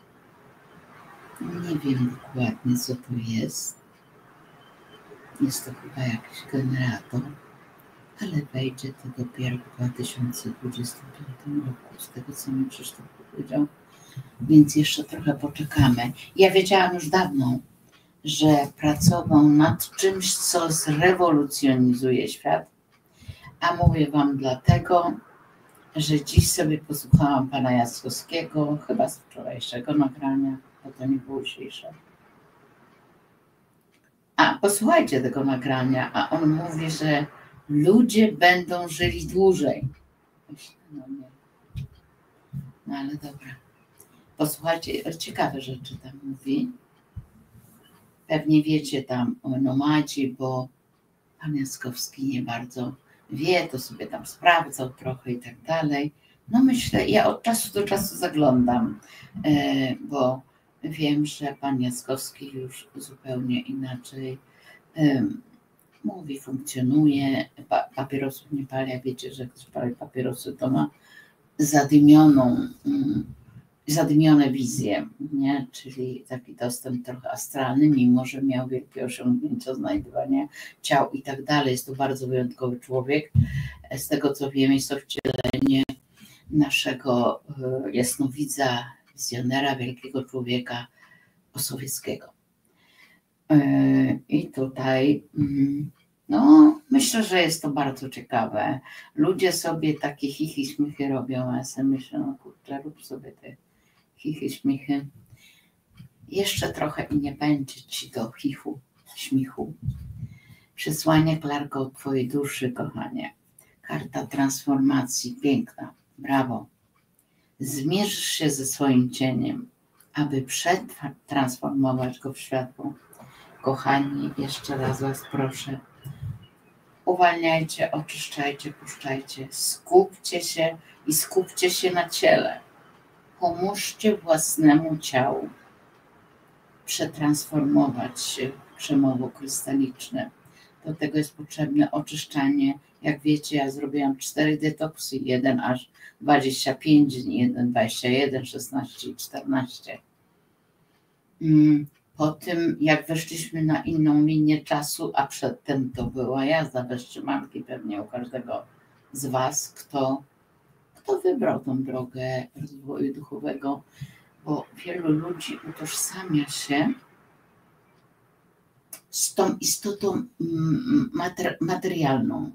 Nie wiem dokładnie, co to jest. Jest to chyba jakiś generator, ale wejdzie to dopiero w dwa tysiące dwudziestym piątym roku, z tego co mi Krzysztof powiedział, więc jeszcze trochę poczekamy. Ja wiedziałam już dawno, że pracował nad czymś, co zrewolucjonizuje świat, a mówię wam dlatego, że dziś sobie posłuchałam pana Jackowskiego, chyba z wczorajszego nagrania, bo to nie było dzisiejsze. A posłuchajcie tego nagrania, a on mówi, że ludzie będą żyli dłużej. Myślę, no nie. No ale dobra. Posłuchajcie, ciekawe rzeczy tam mówi. Pewnie wiecie tam o nomadzi, bo pan Jackowski nie bardzo wie, to sobie tam sprawdzał trochę i tak dalej. No myślę, ja od czasu do czasu zaglądam, bo wiem, że pan Jackowski już zupełnie inaczej mówi, funkcjonuje, papierosów nie pali, jak wiecie, że ktoś pali papierosy, to ma zadymioną, zadymione wizje, nie? Czyli taki dostęp trochę astralny, mimo że miał wielkie osiągnięcia, znajdywania ciał i tak dalej. Jest to bardzo wyjątkowy człowiek. Z tego co wiem, jest to wcielenie naszego jasnowidza, wizjonera, wielkiego człowieka Osowieckiego. I tutaj no, myślę, że jest to bardzo ciekawe. Ludzie sobie takie chichy, śmichy robią, a ja sobie myślę, no kurczę, rób sobie te chichy, śmichy. Jeszcze trochę i nie będzie ci do chichu, śmichu. Przesłanie, Klarko, od twojej duszy, kochanie. Karta transformacji, piękna, brawo. Zmierzysz się ze swoim cieniem, aby przetransformować go w światło. Kochani, jeszcze raz was proszę, uwalniajcie, oczyszczajcie, puszczajcie, skupcie się i skupcie się na ciele. Pomóżcie własnemu ciału przetransformować się w krzemowo krystaliczne. Do tego jest potrzebne oczyszczanie. Jak wiecie, ja zrobiłam cztery detoksy, jeden aż dwadzieścia pięć dni, jeden dwadzieścia jeden, szesnaście i czternaście. Po tym, jak weszliśmy na inną linię czasu, a przedtem to była jazda bez trzymanki pewnie u każdego z was, kto, kto wybrał tą drogę rozwoju duchowego, bo wielu ludzi utożsamia się z tą istotą mater, materialną,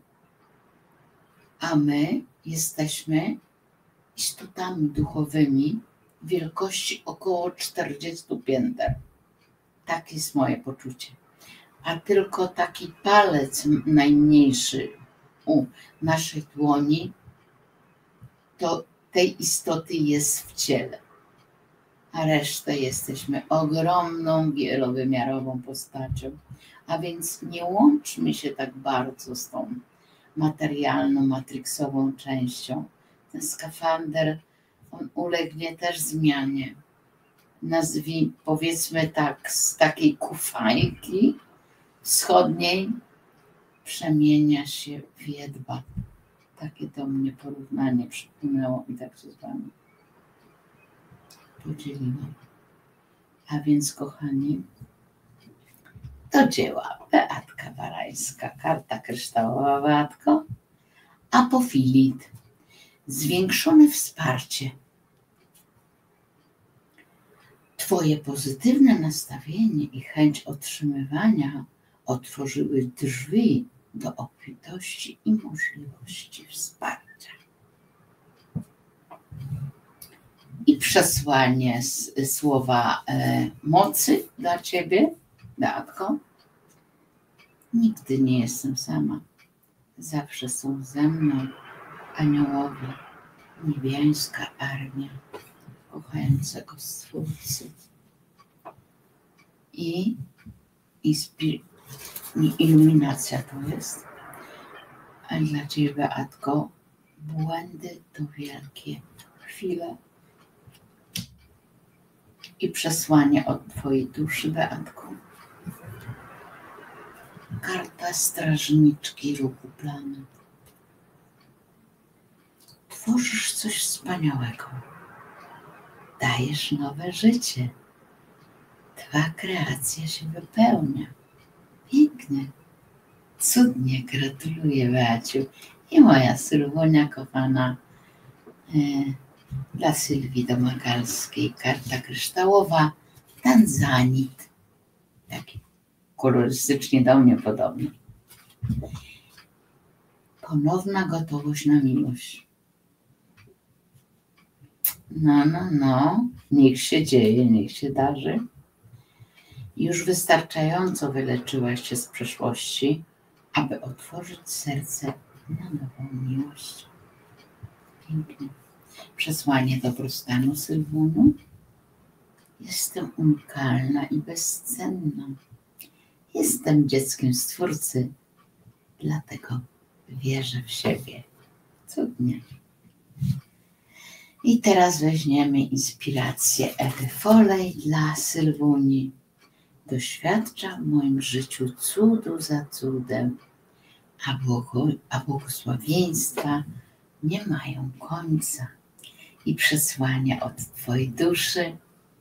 a my jesteśmy istotami duchowymi, wielkości około czterdziestu pięter. Tak jest moje poczucie. A tylko taki palec najmniejszy u naszej dłoni, to tej istoty jest w ciele. A resztę jesteśmy ogromną, wielowymiarową postacią. A więc nie łączmy się tak bardzo z tą materialną, matrixową częścią. Ten skafander, on ulegnie też zmianie. Nazwij, powiedzmy tak, z takiej kufańki wschodniej przemienia się w jedwab. Takie to mnie porównanie przypomniało i tak się z wami podzieliłam. A więc, kochani, do dzieła. Beatka Barańska, karta kryształowa, Beatko. Apofilit. Zwiększone wsparcie. Twoje pozytywne nastawienie i chęć otrzymywania otworzyły drzwi do obfitości i możliwości wsparcia. I przesłanie z słowa e, mocy dla Ciebie, Beatko. Nigdy nie jestem sama. Zawsze są ze mną aniołowie, niebiańska armia kochającego Stwórcy. I, i, spi, i iluminacja to jest. A dla Ciebie, Beatko, błędy to wielkie chwile. I przesłanie od Twojej duszy, Beatko. Karta strażniczki ruchu planet. Tworzysz coś wspaniałego. Dajesz nowe życie. Twa kreacja się wypełnia. Pięknie. Cudnie. Gratuluję, Beaciu. I moja Sylwonia kochana. E, Dla Sylwii Domagalskiej karta kryształowa Tanzanit. Taki kolorystycznie do mnie podobny. Ponowna gotowość na miłość. No, no, no. Niech się dzieje, niech się darzy. Już wystarczająco wyleczyłaś się z przeszłości, aby otworzyć serce na nową miłość. Pięknie. Przesłanie dobrostanu, Sylwunu. Jestem unikalna i bezcenna. Jestem dzieckiem Stwórcy, dlatego wierzę w siebie. Cudnie. I teraz weźmiemy inspirację Ewy Foley dla Sylwuni. Doświadczam w moim życiu cudu za cudem, a, błogo, a błogosławieństwa nie mają końca. I przesłania od Twojej duszy.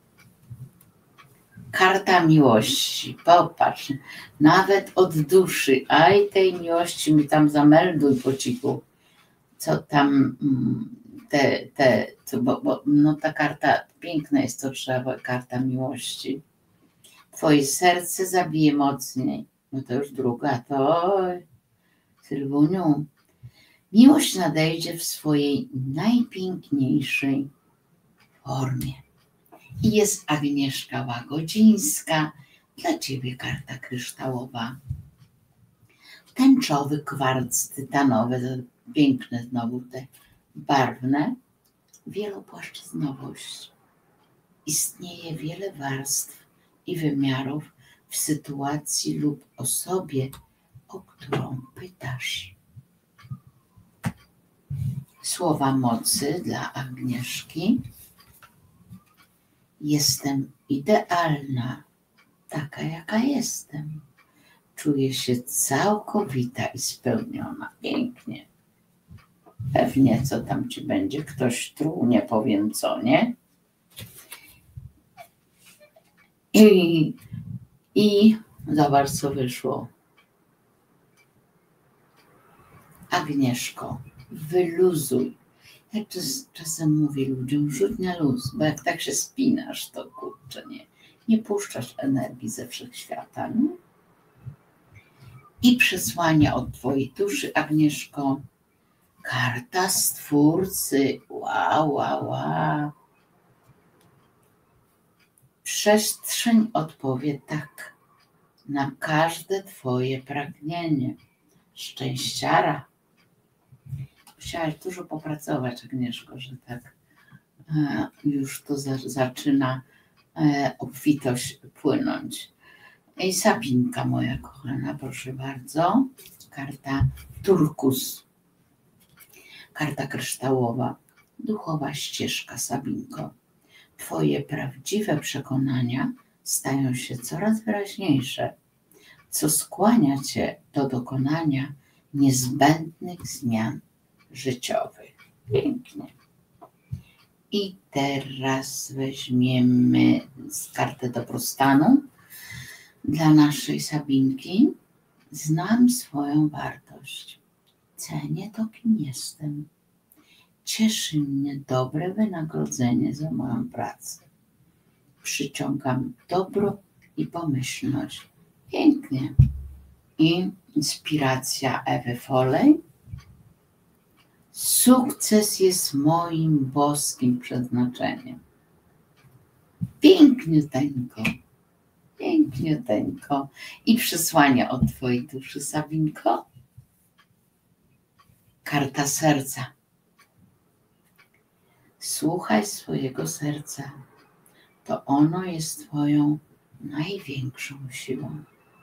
Karta miłości. Popatrz, nawet od duszy. Aj, tej miłości mi tam zamelduj po cichu. Co tam te, te co, bo, bo no ta karta, piękna jest to trzeba, karta miłości. Twoje serce zabije mocniej. No to już druga, to Sylwuniu. Miłość nadejdzie w swojej najpiękniejszej formie. I jest Agnieszka Łagodzińska, dla Ciebie karta kryształowa. Tęczowy kwarc tytanowy, piękne znowu te barwne, wielopłaszczyznowość. Istnieje wiele warstw i wymiarów w sytuacji lub osobie, o którą pytasz. Słowa mocy dla Agnieszki. Jestem idealna, taka jaka jestem. Czuję się całkowita i spełniona. Pięknie. Pewnie co tam Ci będzie ktoś truł, nie powiem co, nie? I, i zobacz co wyszło. Agnieszko, wyluzuj. Ja czas, czasem mówię ludziom, rzuć na luz, bo jak tak się spinasz, to kurczę, nie, nie puszczasz energii ze wszechświata, nie? I przesłanie od Twojej duszy, Agnieszko. Karta Stwórcy. Wow, wow, wow. Przestrzeń odpowie tak na każde twoje pragnienie. Szczęściara. Musiałaś dużo popracować, Agnieszko, że tak e, już to za, zaczyna e, obfitość płynąć. I Sabinka moja kochana, proszę bardzo. Karta turkus. Karta kryształowa. Duchowa ścieżka, Sabinko. Twoje prawdziwe przekonania stają się coraz wyraźniejsze, co skłania cię do dokonania niezbędnych zmian życiowych. Pięknie. I teraz weźmiemy kartę dobrostanu dla naszej Sabinki. Znam swoją wartość. Cenię to, kim jestem. Cieszy mnie dobre wynagrodzenie za moją pracę. Przyciągam dobro i pomyślność. Pięknie. I inspiracja Ewy Foley. Sukces jest moim boskim przeznaczeniem. Piękniuteńko. Piękniuteńko. I przesłanie od twojej duszy, Sabinko. Karta serca. Słuchaj swojego serca. To ono jest twoją największą siłą.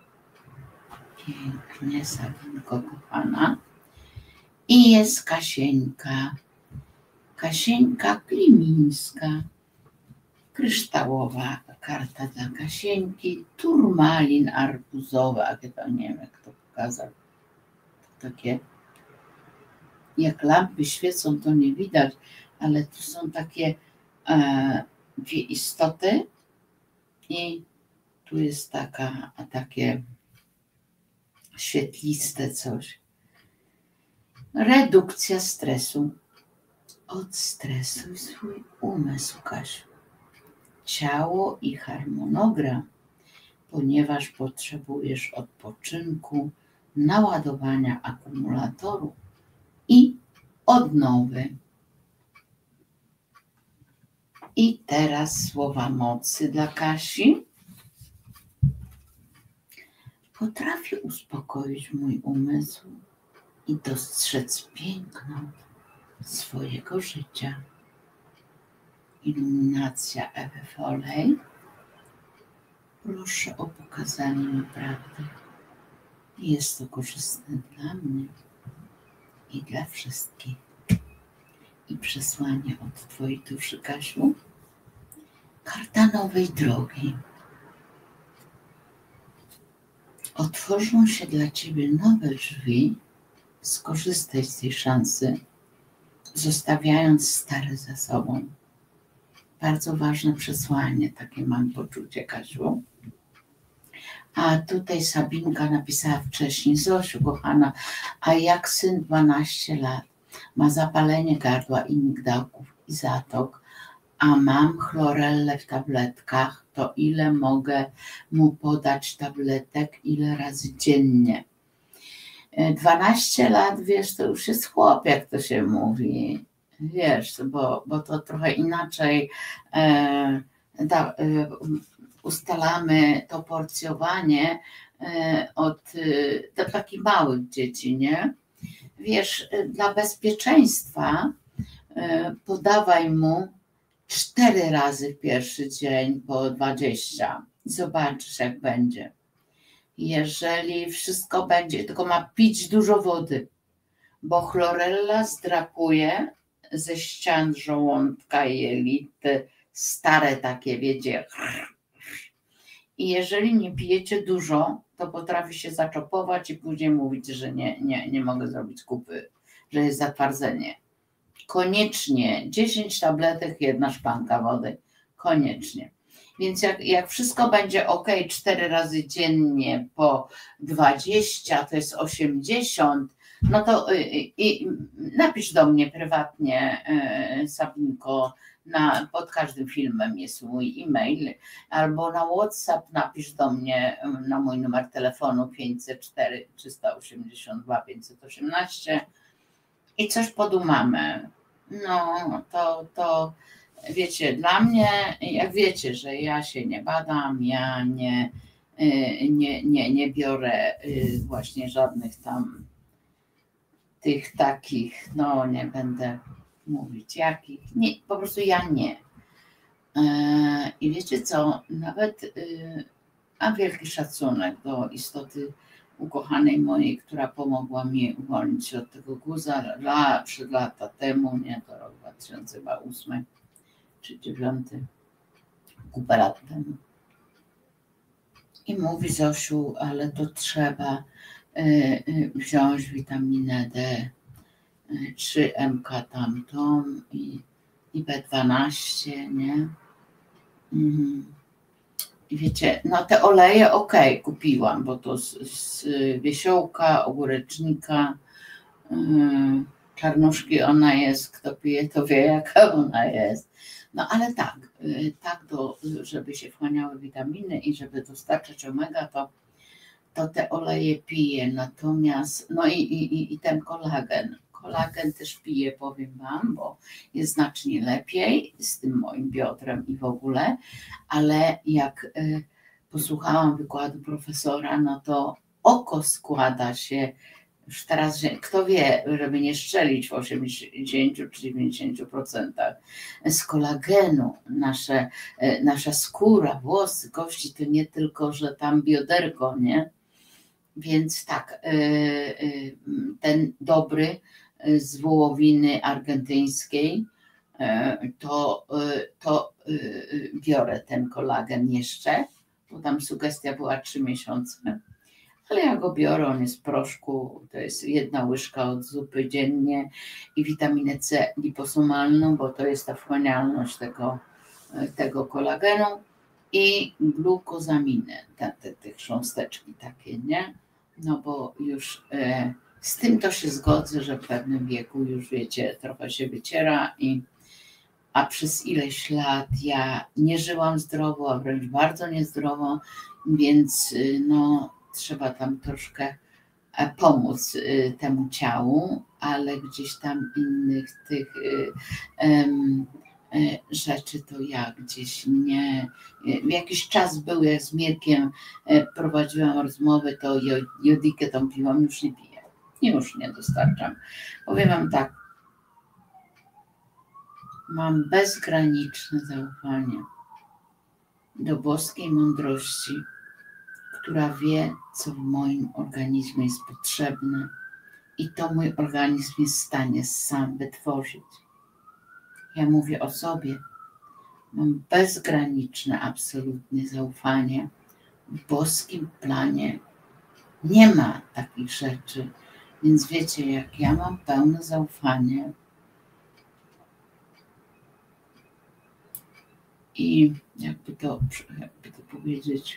Pięknie, Sabinko kochana. I jest Kasieńka. Kasieńka Klimińska. Kryształowa karta dla Kasieńki. Turmalin arbuzowy. A chyba nie wiem, jak to pokazał. To takie, jak lampy świecą, to nie widać, ale tu są takie e, dwie istoty i tu jest taka, takie świetliste coś. Redukcja stresu. Odstresuj swój umysł, Kasiu. Ciało i harmonogram, ponieważ potrzebujesz odpoczynku, naładowania akumulatoru i odnowy. I teraz słowa mocy dla Kasi. Potrafię uspokoić mój umysł i dostrzec piękno swojego życia. Iluminacja Ewy Foley. Proszę o pokazanie mi prawdy. Jest to korzystne dla mnie i dla wszystkich. I przesłanie od twojej duszy, Kasiu. Karta nowej drogi. Otworzą się dla ciebie nowe drzwi. Skorzystaj z tej szansy, zostawiając stare za sobą. Bardzo ważne przesłanie, takie mam poczucie, Kasiu. A tutaj Sabinka napisała wcześniej: Zosiu kochana, a jak syn dwanaście lat, ma zapalenie gardła i migdałków i zatok, a mam chlorellę w tabletkach, to ile mogę mu podać tabletek, ile razy dziennie? dwanaście lat, wiesz, to już jest chłop, jak to się mówi, wiesz, bo, bo to trochę inaczej e, da, e, ustalamy to porcjowanie e, od e, takich małych dzieci, nie? Wiesz, dla bezpieczeństwa e, podawaj mu cztery razy w pierwszy dzień po dwadzieścia. Zobaczysz, jak będzie. Jeżeli wszystko będzie, tylko ma pić dużo wody, bo chlorella zdrapuje ze ścian żołądka i jelity, stare takie, wiecie. I jeżeli nie pijecie dużo, to potrafi się zaczopować i później mówić, że nie, nie, nie mogę zrobić kupy, że jest zatwardzenie. Koniecznie dziesięć tabletek, jedna szklanka wody. Koniecznie. Więc jak, jak wszystko będzie ok, cztery razy dziennie po dwadzieścia, to jest osiemdziesiąt, no to i, i napisz do mnie prywatnie, Sabinko, na, pod każdym filmem jest mój e-mail, albo na WhatsApp napisz do mnie na mój numer telefonu pięćset cztery trzysta osiemdziesiąt dwa pięćset osiemnaście i coś podumamy. No to, to wiecie, dla mnie, jak wiecie, że ja się nie badam, ja nie, nie, nie, nie biorę właśnie żadnych tam tych takich, no nie będę mówić jakich, nie, po prostu ja nie. I wiecie co, nawet a wielki szacunek do istoty ukochanej mojej, która pomogła mi uwolnić się od tego guza la, trzy lata temu, nie, to rok dwa tysiące ósmy czy dziewiąty, kupę lat temu. I mówi: Zosiu, ale to trzeba wziąć witaminę D, trzy M K tamtą i, i B dwanaście, nie? I wiecie, no te oleje ok, kupiłam, bo to z, z wiesiołka, ogórecznika, yy, czarnuszki ona jest, kto pije, to wie jaka ona jest. No ale tak, yy, tak do, żeby się wchłaniały witaminy i żeby dostarczać omega, to, to te oleje piję, natomiast, no i, i, i ten kolagen. Kolagen też piję, powiem wam, bo jest znacznie lepiej z tym moim biodrem i w ogóle, ale jak y, posłuchałam wykładu profesora, no to oko składa się, już teraz, kto wie, żeby nie strzelić w osiemdziesięciu czy dziewięćdziesięciu procentach z kolagenu. Nasze, y, nasza skóra, włosy, kości to nie tylko, że tam bioderko, nie? Więc tak, y, y, ten dobry z wołowiny argentyńskiej, to, to biorę ten kolagen jeszcze, bo tam sugestia była trzy miesiące, ale ja go biorę, on jest w proszku, to jest jedna łyżka od zupy dziennie i witaminę C liposomalną, bo to jest ta wchłanialność tego, tego kolagenu i glukozaminę, te, te, te chrząsteczki takie, nie? No bo już e, z tym to się zgodzę, że w pewnym wieku już wiecie, trochę się wyciera, i, a przez ileś lat ja nie żyłam zdrowo, a wręcz bardzo niezdrowo, więc no trzeba tam troszkę pomóc temu ciału, ale gdzieś tam innych tych um, rzeczy to ja gdzieś nie. Jakiś czas był, jak z Mirkiem prowadziłam rozmowę, to jodikę tą piłam, już nie piję. Już nie dostarczam. Powiem wam tak, mam bezgraniczne zaufanie do boskiej mądrości, która wie, co w moim organizmie jest potrzebne, i to mój organizm jest w stanie sam wytworzyć. Ja mówię o sobie. Mam bezgraniczne, absolutnie zaufanie. W boskim planie nie ma takich rzeczy. Więc wiecie, jak ja mam pełne zaufanie i jakby to, jakby to powiedzieć,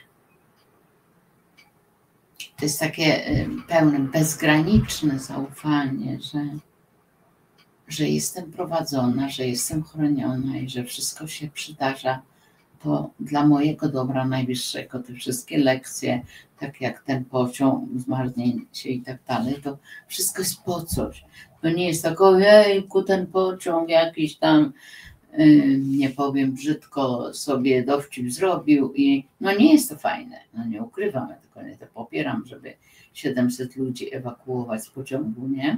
to jest takie pełne, bezgraniczne zaufanie, że, że jestem prowadzona, że jestem chroniona i że wszystko się przydarza to dla mojego dobra najwyższego. Te wszystkie lekcje, tak jak ten pociąg, zmarznięcie i tak dalej, to wszystko jest po coś. To nie jest tak, ojejku, ten pociąg jakiś tam, yy, nie powiem brzydko, sobie dowcip zrobił i no nie jest to fajne, no nie ukrywam, ja tylko nie to popieram, żeby siedemset ludzi ewakuować z pociągu, nie?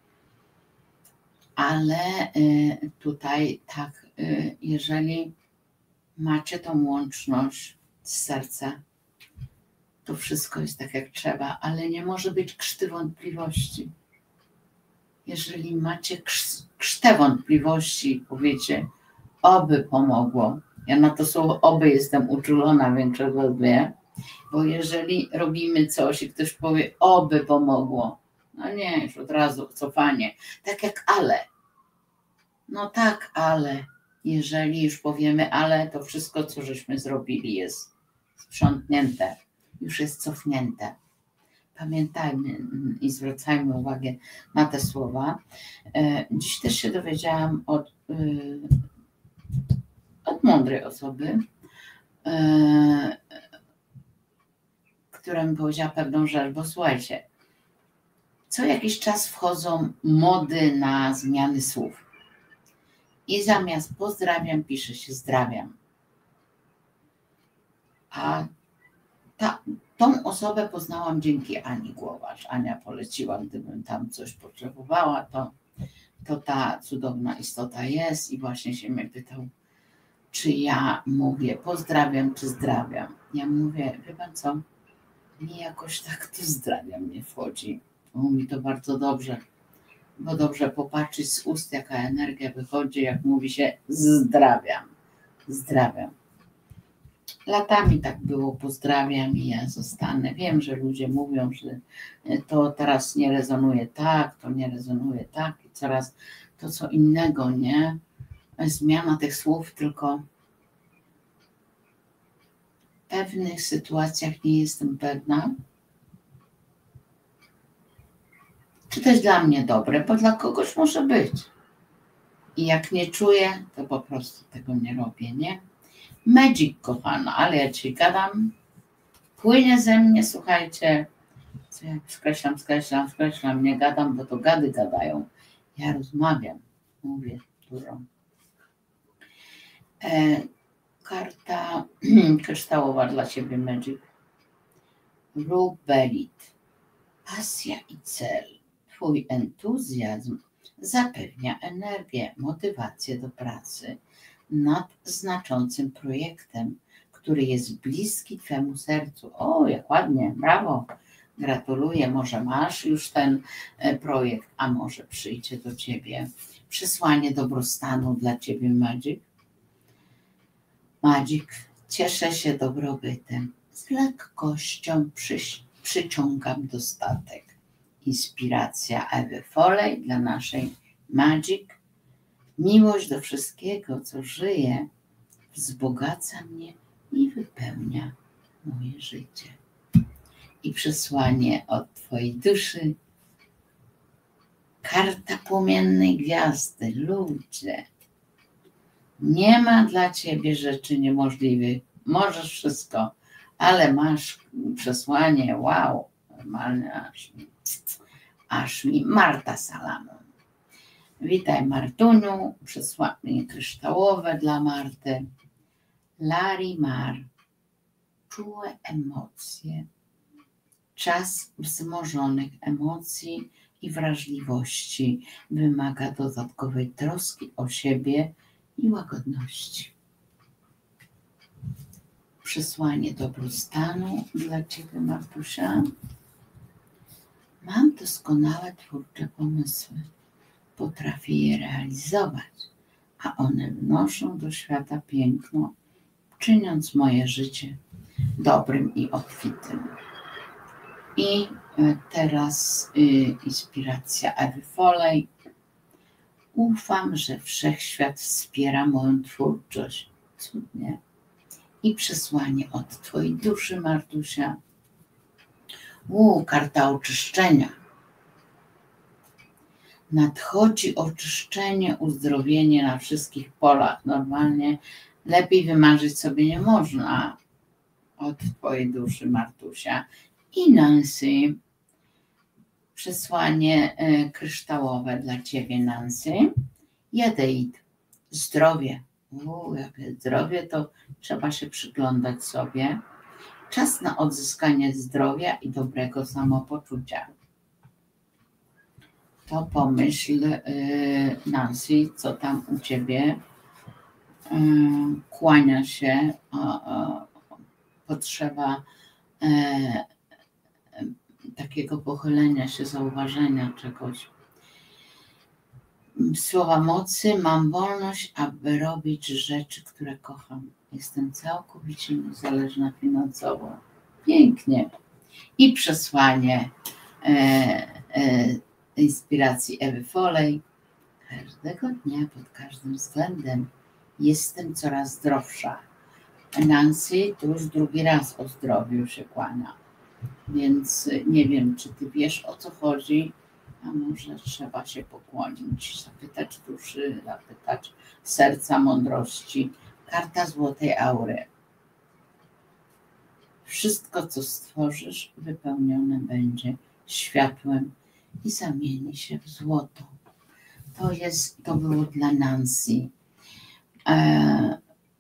Ale yy, tutaj tak, yy, jeżeli macie tą łączność z serca, to wszystko jest tak jak trzeba, ale nie może być krzty wątpliwości. Jeżeli macie krztę wątpliwości, powiecie, oby pomogło. Ja na to słowo oby jestem uczulona, większość z was wie, bo jeżeli robimy coś i ktoś powie oby pomogło, no nie, już od razu cofanie. Tak jak ale. No tak, ale. Jeżeli już powiemy ale, to wszystko, co żeśmy zrobili, jest sprzątnięte, już jest cofnięte. Pamiętajmy i zwracajmy uwagę na te słowa. Dziś też się dowiedziałam od, od mądrej osoby, która mi powiedziała pewną rzecz, bo słuchajcie, co jakiś czas wchodzą mody na zmiany słów. i zamiast pozdrawiam pisze się zdrawiam. A ta, tą osobę poznałam dzięki Ani Głowarz. Ania poleciła, gdybym tam coś potrzebowała, to, to ta cudowna istota jest i właśnie się mnie pytał, czy ja mówię pozdrawiam, czy zdrawiam. Ja mówię, wie pan co, mi jakoś tak to zdrawiam nie wchodzi. Mówi to bardzo dobrze, bo dobrze popatrzeć z ust, jaka energia wychodzi, jak mówi się zdrawiam, zdrawiam. Latami tak było, pozdrawiam i ja zostanę. Wiem, że ludzie mówią, że to teraz nie rezonuje tak, to nie rezonuje tak i coraz to co innego, nie? Zmiana tych słów, tylko w pewnych sytuacjach nie jestem pewna, czy to jest dla mnie dobre, bo dla kogoś może być. I jak nie czuję, to po prostu tego nie robię, nie? Magic, kochana, ale ja ci gadam, płynie ze mnie, słuchajcie, co ja skreślam, skreślam, skreślam, nie gadam, bo to gady gadają. Ja rozmawiam, mówię dużo. E, karta kryształowa dla ciebie, Magic. Rubelit. Pasja i cel. Twój entuzjazm zapewnia energię, motywację do pracy nad znaczącym projektem, który jest bliski twemu sercu. O, jak ładnie, brawo, gratuluję. Może masz już ten projekt, a może przyjdzie do ciebie przesłanie dobrostanu dla ciebie, Magic. Magic, cieszę się dobrobytem, z lekkością przy, przyciągam dostatek. Inspiracja Ewy Foley dla naszej Magic. Miłość do wszystkiego, co żyje, wzbogaca mnie i wypełnia moje życie. I przesłanie od twojej duszy. Karta płomiennej gwiazdy. Ludzie, nie ma dla ciebie rzeczy niemożliwych. Możesz wszystko, ale masz przesłanie. Wow, normalnie aż mi, aż mi Marta Salamon. Witaj, Martuniu. Przesłanie kryształowe dla Marty. Larimar. Czułe emocje. Czas wzmożonych emocji i wrażliwości wymaga dodatkowej troski o siebie i łagodności. Przesłanie dobrostanu dla ciebie, Martusia. Mam doskonałe twórcze pomysły. Potrafię je realizować, a one wnoszą do świata piękno, czyniąc moje życie dobrym i obfitym. I teraz y, inspiracja Ewy Foley. Ufam, że wszechświat wspiera moją twórczość. Cudnie. I przesłanie od twojej duszy, Martusia. U, karta oczyszczenia. Nadchodzi oczyszczenie, uzdrowienie na wszystkich polach. Normalnie lepiej wymarzyć sobie nie można. Od twojej duszy, Martusia. I Nancy. Przesłanie kryształowe dla ciebie, Nancy. Jadeit. Zdrowie. U, jakie zdrowie, to trzeba się przyglądać sobie. Czas na odzyskanie zdrowia i dobrego samopoczucia. To pomyśl, Nancy, co tam u ciebie kłania się, potrzeba takiego pochylenia się, zauważenia czegoś. Słowa mocy, mam wolność, aby robić rzeczy, które kocham. Jestem całkowicie niezależna finansowo. Pięknie. I przesłanie e, e, inspiracji Ewy Foley. Każdego dnia, pod każdym względem jestem coraz zdrowsza. Nancy to już drugi raz o zdrowiu się kłania. Więc nie wiem, czy ty wiesz, o co chodzi, a może trzeba się pokłonić, zapytać duszy, zapytać serca, mądrości. Karta złotej aury. Wszystko, co stworzysz, wypełnione będzie światłem i zamieni się w złoto. To jest, to było dla Nancy. E,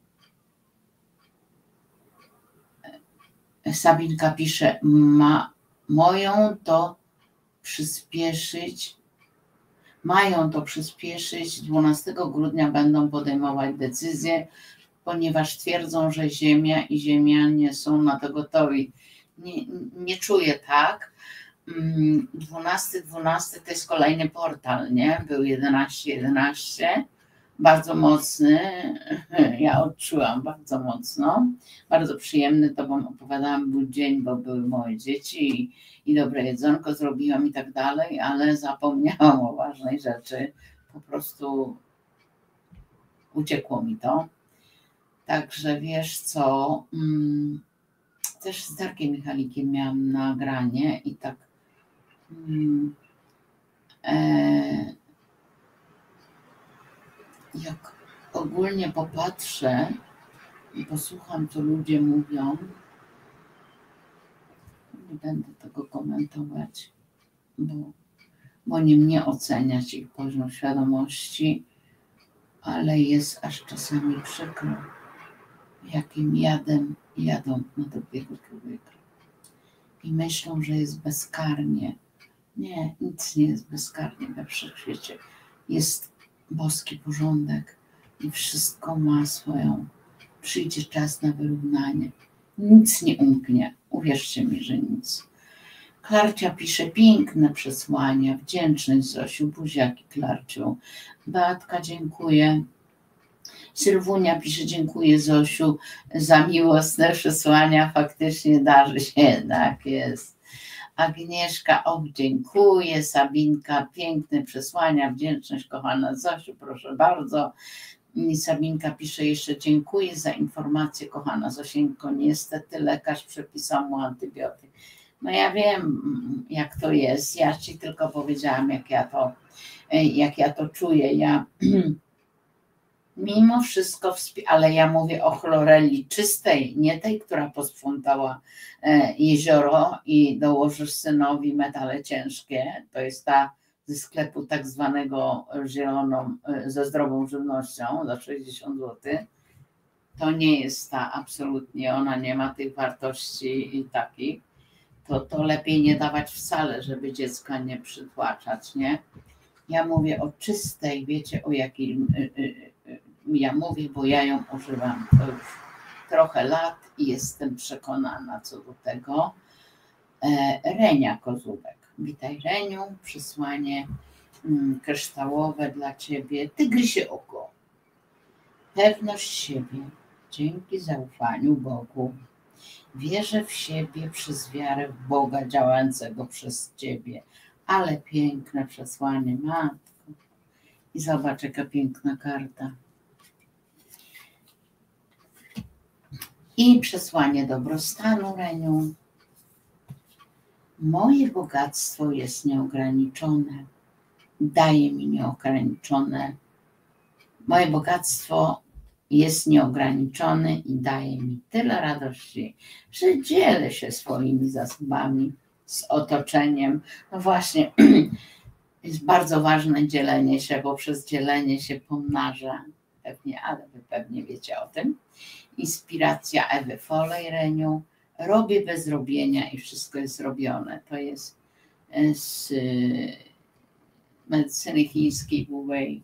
Sabinka pisze, ma, moją to przyspieszyć, mają to przyspieszyć, dwunastego grudnia będą podejmować decyzje, ponieważ twierdzą, że Ziemia i Ziemianie są na to gotowi. Nie, nie czuję tak. dwunasty dwunasty to jest kolejny portal, nie? Był jedenaście jedenaście, bardzo mocny, ja odczułam bardzo mocno, bardzo przyjemny, to wam opowiadałam, był dzień, bo były moje dzieci i, i dobre jedzonko zrobiłam i tak dalej, ale zapomniałam o ważnej rzeczy, po prostu uciekło mi to. Także wiesz co, też z Darkiem Michalikiem miałam nagranie i tak e, jak ogólnie popatrzę i posłucham, co ludzie mówią, nie będę tego komentować, bo, bo nie mnie oceniać ich poziom świadomości, ale jest aż czasami przykro, jakim jadem jadą na drugiego człowieka i myślą, że jest bezkarnie. Nie, nic nie jest bezkarnie we wszechświecie. Jest boski porządek i wszystko ma swoją, przyjdzie czas na wyrównanie. Nic nie umknie, uwierzcie mi, że nic. Klarcia pisze piękne przesłania, wdzięczność Zosiu, buziaki Klarciu. Beatka, dziękuję. Sylwunia pisze, dziękuję Zosiu za miłosne przesłania, faktycznie darzy się, tak jest. Agnieszka, o, dziękuję. Sabinka, piękne przesłania, wdzięczność kochana Zosiu, proszę bardzo. I Sabinka pisze jeszcze, dziękuję za informację kochana Zosieńko, niestety lekarz przepisał mu antybiotyk. No ja wiem, jak to jest, ja ci tylko powiedziałam, jak ja to, jak ja to czuję. Ja mimo wszystko, ale ja mówię o chloreli czystej, nie tej, która posprzątała jezioro i dołożysz synowi metale ciężkie, to jest ta ze sklepu tak zwanego zieloną, ze zdrową żywnością za sześćdziesiąt złotych. To nie jest ta, absolutnie, ona nie ma tych wartości i takich. To, to lepiej nie dawać wcale, żeby dziecka nie przytłaczać, nie? Ja mówię o czystej, wiecie o jakiej ja mówię, bo ja ją używam to już trochę lat i jestem przekonana co do tego. Renia Kozłówek. Witaj Reniu, przesłanie kryształowe dla ciebie. Tygrysie oko. Pewność siebie dzięki zaufaniu Bogu. Wierzę w siebie przez wiarę w Boga działającego przez ciebie. Ale piękne przesłanie, matko. I zobacz, jaka piękna karta. I przesłanie dobrostanu, Reniu. Moje bogactwo jest nieograniczone. Daje mi nieograniczone. Moje bogactwo jest nieograniczone i daje mi tyle radości, że dzielę się swoimi zasobami z otoczeniem. No właśnie, jest bardzo ważne dzielenie się, bo przez dzielenie się pomnaża. Pewnie, ale wy pewnie wiecie o tym. Inspiracja Ewy Foley, Reniu. Robię bez robienia i wszystko jest robione. To jest z medycyny chińskiej Wu Wei.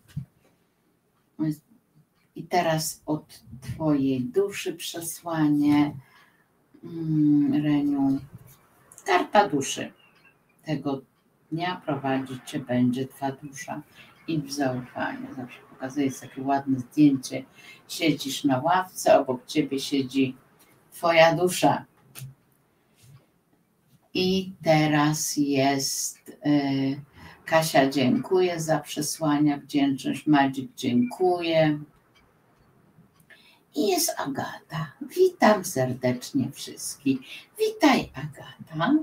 I teraz od twojej duszy przesłanie, Reniu. Karta duszy. Tego dnia prowadzić cię będzie twa dusza. I w zaufaniu. Zawsze pokazuje takie ładne zdjęcie. Siedzisz na ławce, obok ciebie siedzi twoja dusza. I teraz jest y, Kasia, dziękuję za przesłania, wdzięczność. Madzik, dziękuję. I jest Agata. Witam serdecznie wszystkich. Witaj, Agata.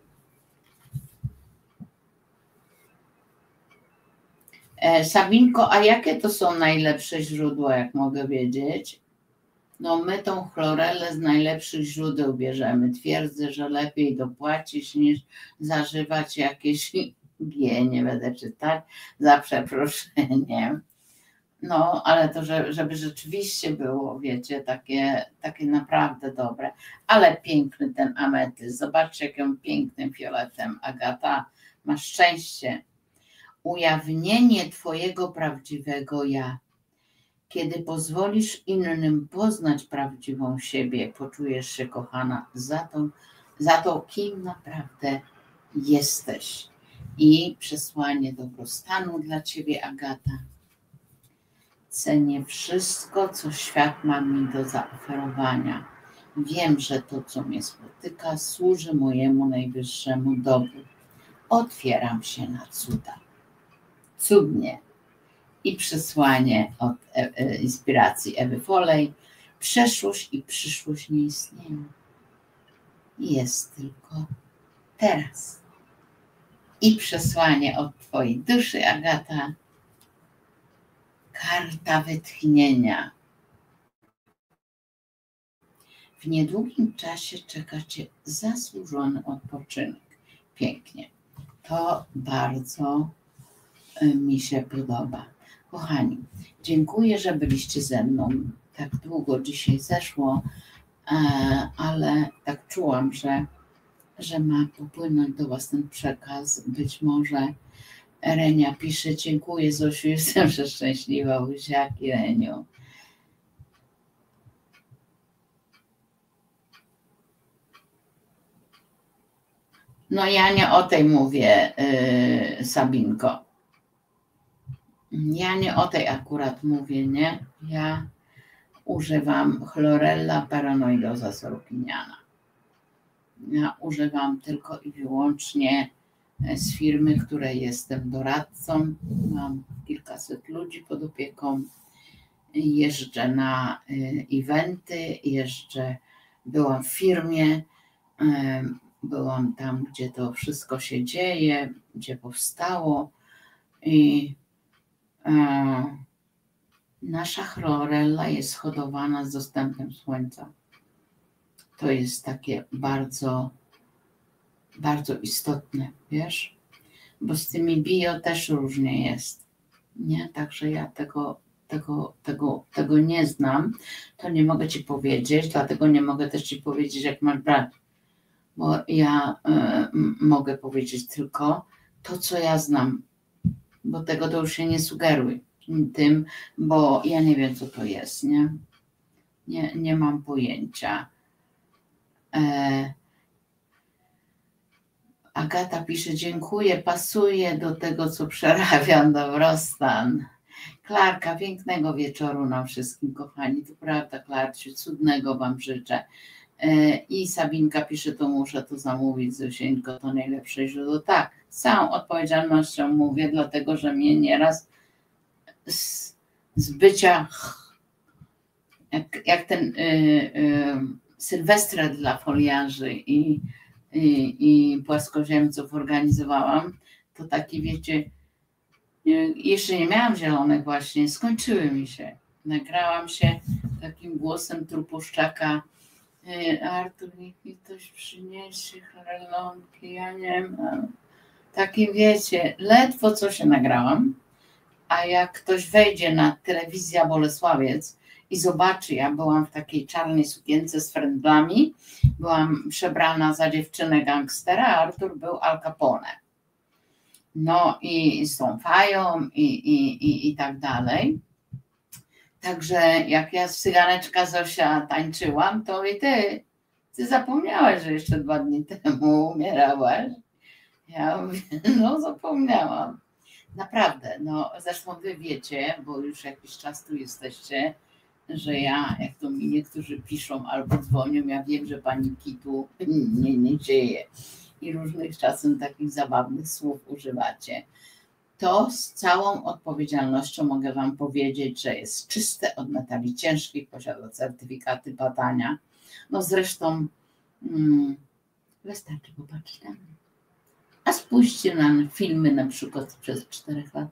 E, Sabinko, a jakie to są najlepsze źródła, jak mogę wiedzieć? No my tą chlorelę z najlepszych źródeł bierzemy. Twierdzę, że lepiej dopłacić niż zażywać jakieś G nie będę czytać, za przeproszeniem. No, ale to, żeby rzeczywiście było, wiecie, takie, takie naprawdę dobre. Ale piękny ten ametyst. Zobaczcie, jakim pięknym fioletem Agata ma szczęście. Ujawnienie twojego prawdziwego ja. Kiedy pozwolisz innym poznać prawdziwą siebie, poczujesz się kochana za to, za to, kim naprawdę jesteś. I przesłanie dobrostanu dla ciebie, Agata. Cenię wszystko, co świat ma mi do zaoferowania. Wiem, że to, co mnie spotyka, służy mojemu najwyższemu dobru. Otwieram się na cuda. Cudnie. I przesłanie od e, e, inspiracji Ewy Foley. Przeszłość i przyszłość nie istnieją. Jest tylko teraz. I przesłanie od twojej duszy, Agata. Karta wytchnienia. W niedługim czasie czeka cię zasłużony odpoczynek. Pięknie. To bardzo mi się podoba. Kochani, dziękuję, że byliście ze mną. Tak długo dzisiaj zeszło, ale tak czułam, że, że ma popłynąć do was ten przekaz. Być może Renia pisze, dziękuję Zosiu, jestem przeszczęśliwa, buziaki Reniu. No ja nie o tej mówię, yy, Sabinko. Ja nie o tej akurat mówię, nie? Ja używam chlorella paranoidosa sorokiniana. Ja używam tylko i wyłącznie z firmy, której jestem doradcą. Mam kilkaset ludzi pod opieką. Jeżdżę na eventy, jeżdżę, byłam w firmie, byłam tam, gdzie to wszystko się dzieje, gdzie powstało i nasza chlorella jest hodowana z dostępem słońca. To jest takie bardzo, bardzo istotne, wiesz? Bo z tymi bio też różnie jest, nie? Także ja tego, tego, tego, tego nie znam, to nie mogę ci powiedzieć, dlatego nie mogę też ci powiedzieć, jak masz brać, bo ja y, mogę powiedzieć tylko to, co ja znam, bo tego to już się nie sugeruj tym, bo ja nie wiem, co to jest, nie? Nie, nie mam pojęcia. E, Agata pisze, dziękuję, pasuje do tego, co przerabiam, dobrostan. Klarka, pięknego wieczoru nam wszystkim, kochani. To prawda, Klarciu, cudnego wam życzę. I Sabinka pisze, to muszę to zamówić, Zosieńko, to najlepsze źródło. Tak, z całą odpowiedzialnością mówię, dlatego, że mnie nieraz z, z bycia, jak, jak ten y, y, Sylwestra dla foliarzy i I, i płaskoziemców organizowałam, to taki, wiecie, jeszcze nie miałam zielonych właśnie, skończyły mi się. Nagrałam się takim głosem trupuszczaka, Artur, niech mi ktoś przyniesie chlorelonki, ja nie mam. Takim, wiecie, ledwo co się nagrałam, a jak ktoś wejdzie na telewizja Bolesławiec i zobaczy, ja byłam w takiej czarnej sukience z frędlami, byłam przebrana za dziewczynę gangstera, a Artur był Al Capone. No i z tą fają i, i, i, i tak dalej. Także jak ja z cyganeczka Zosia tańczyłam, to i ty, ty zapomniałaś, że jeszcze dwa dni temu umierałaś. Ja mówię, no zapomniałam. Naprawdę, no zresztą wy wiecie, bo już jakiś czas tu jesteście, że ja, jak to mi niektórzy piszą albo dzwonią, ja wiem, że paniki tu nie, nie dzieje i różnych czasem takich zabawnych słów używacie. To z całą odpowiedzialnością mogę wam powiedzieć, że jest czyste od metali ciężkich, posiada certyfikaty badania. No zresztą hmm, wystarczy popatrzeć na mnie. A spójrzcie na filmy na przykład sprzed czterech lat.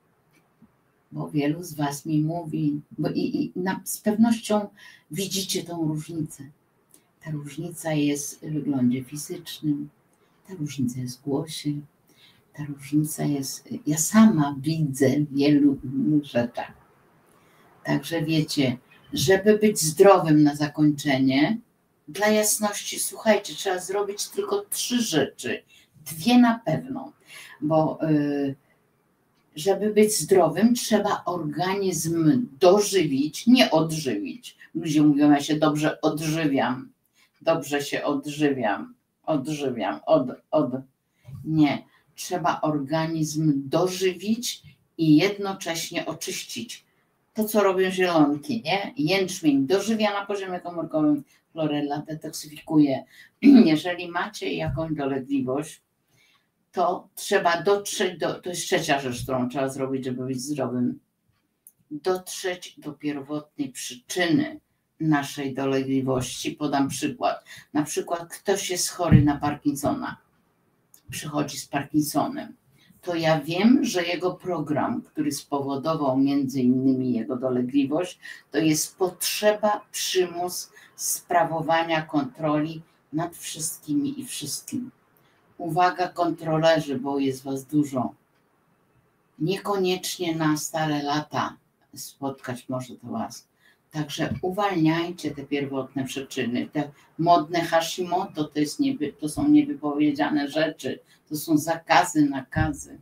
Bo wielu z was mi mówi, bo i, i na, z pewnością widzicie tą różnicę. Ta różnica jest w wyglądzie fizycznym, ta różnica jest w głosie, ta ta różnica jest, ja sama widzę w wielu innych rzeczach. Także wiecie, żeby być zdrowym na zakończenie, dla jasności, słuchajcie, trzeba zrobić tylko trzy rzeczy. Dwie na pewno, bo yy, żeby być zdrowym, trzeba organizm dożywić, nie odżywić. Ludzie mówią, ja się dobrze odżywiam, dobrze się odżywiam, odżywiam, od, od. Nie, trzeba organizm dożywić i jednocześnie oczyścić. To, co robią zielonki, nie? Jęczmień dożywia na poziomie komórkowym, chlorella detoksyfikuje. Jeżeli macie jakąś dolegliwość, to trzeba dotrzeć do, to jest trzecia rzecz, którą trzeba zrobić, żeby być zdrowym, dotrzeć do pierwotnej przyczyny naszej dolegliwości. Podam przykład. Na przykład ktoś jest chory na Parkinsona, przychodzi z Parkinsonem, to ja wiem, że jego program, który spowodował między innymi jego dolegliwość, to jest potrzeba, przymus sprawowania kontroli nad wszystkimi i wszystkim. Uwaga kontrolerzy, bo jest was dużo. Niekoniecznie na stare lata spotkać może to was. Także uwalniajcie te pierwotne przyczyny. Te modne Hashimoto to, jest nieby, to są niewypowiedziane rzeczy. To są zakazy, nakazy.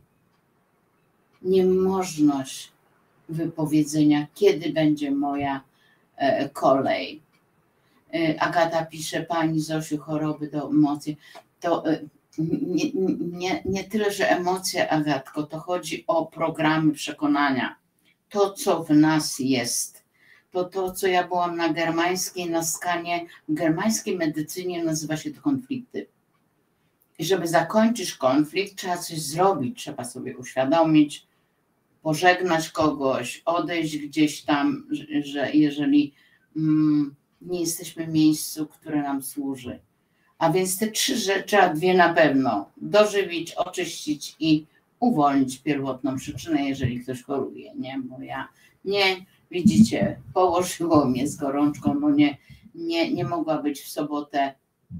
Niemożność wypowiedzenia, kiedy będzie moja e, kolej. E, Agata pisze, pani Zosiu, choroby do emocji. To e, nie, nie, nie tyle, że emocje, Agatko, to chodzi o programy przekonania. To, co w nas jest. To to, co ja byłam na germańskiej, na skanie, w germańskiej medycynie nazywa się to konflikty. I żeby zakończyć konflikt, trzeba coś zrobić, trzeba sobie uświadomić, pożegnać kogoś, odejść gdzieś tam, że jeżeli mm, nie jesteśmy w miejscu, które nam służy. A więc te trzy rzeczy, a dwie na pewno, dożywić, oczyścić i uwolnić pierwotną przyczynę, jeżeli ktoś choruje, nie? Bo ja nie, widzicie, położyło mnie z gorączką, no nie, nie, nie mogła być w sobotę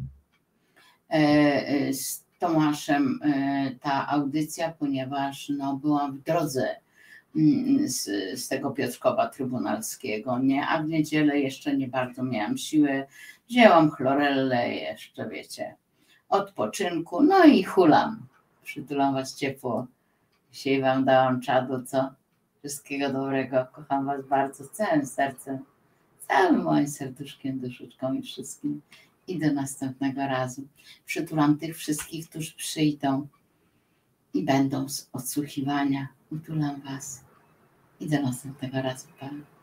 e, z Tomaszem e, ta audycja, ponieważ no, byłam w drodze z, z tego Piotrkowa Trybunalskiego, nie? A w niedzielę jeszcze nie bardzo miałam siłę, wzięłam chlorellę jeszcze, wiecie, odpoczynku, no i hulam. Przytulam was ciepło. Dzisiaj wam dałam czadu, co? Wszystkiego dobrego, kocham was bardzo, całym sercem, całym moim serduszkiem, duszyczką i wszystkim. I do następnego razu. Przytulam tych wszystkich, którzy przyjdą i będą z odsłuchiwania. Utulam was. I do następnego razu, pa.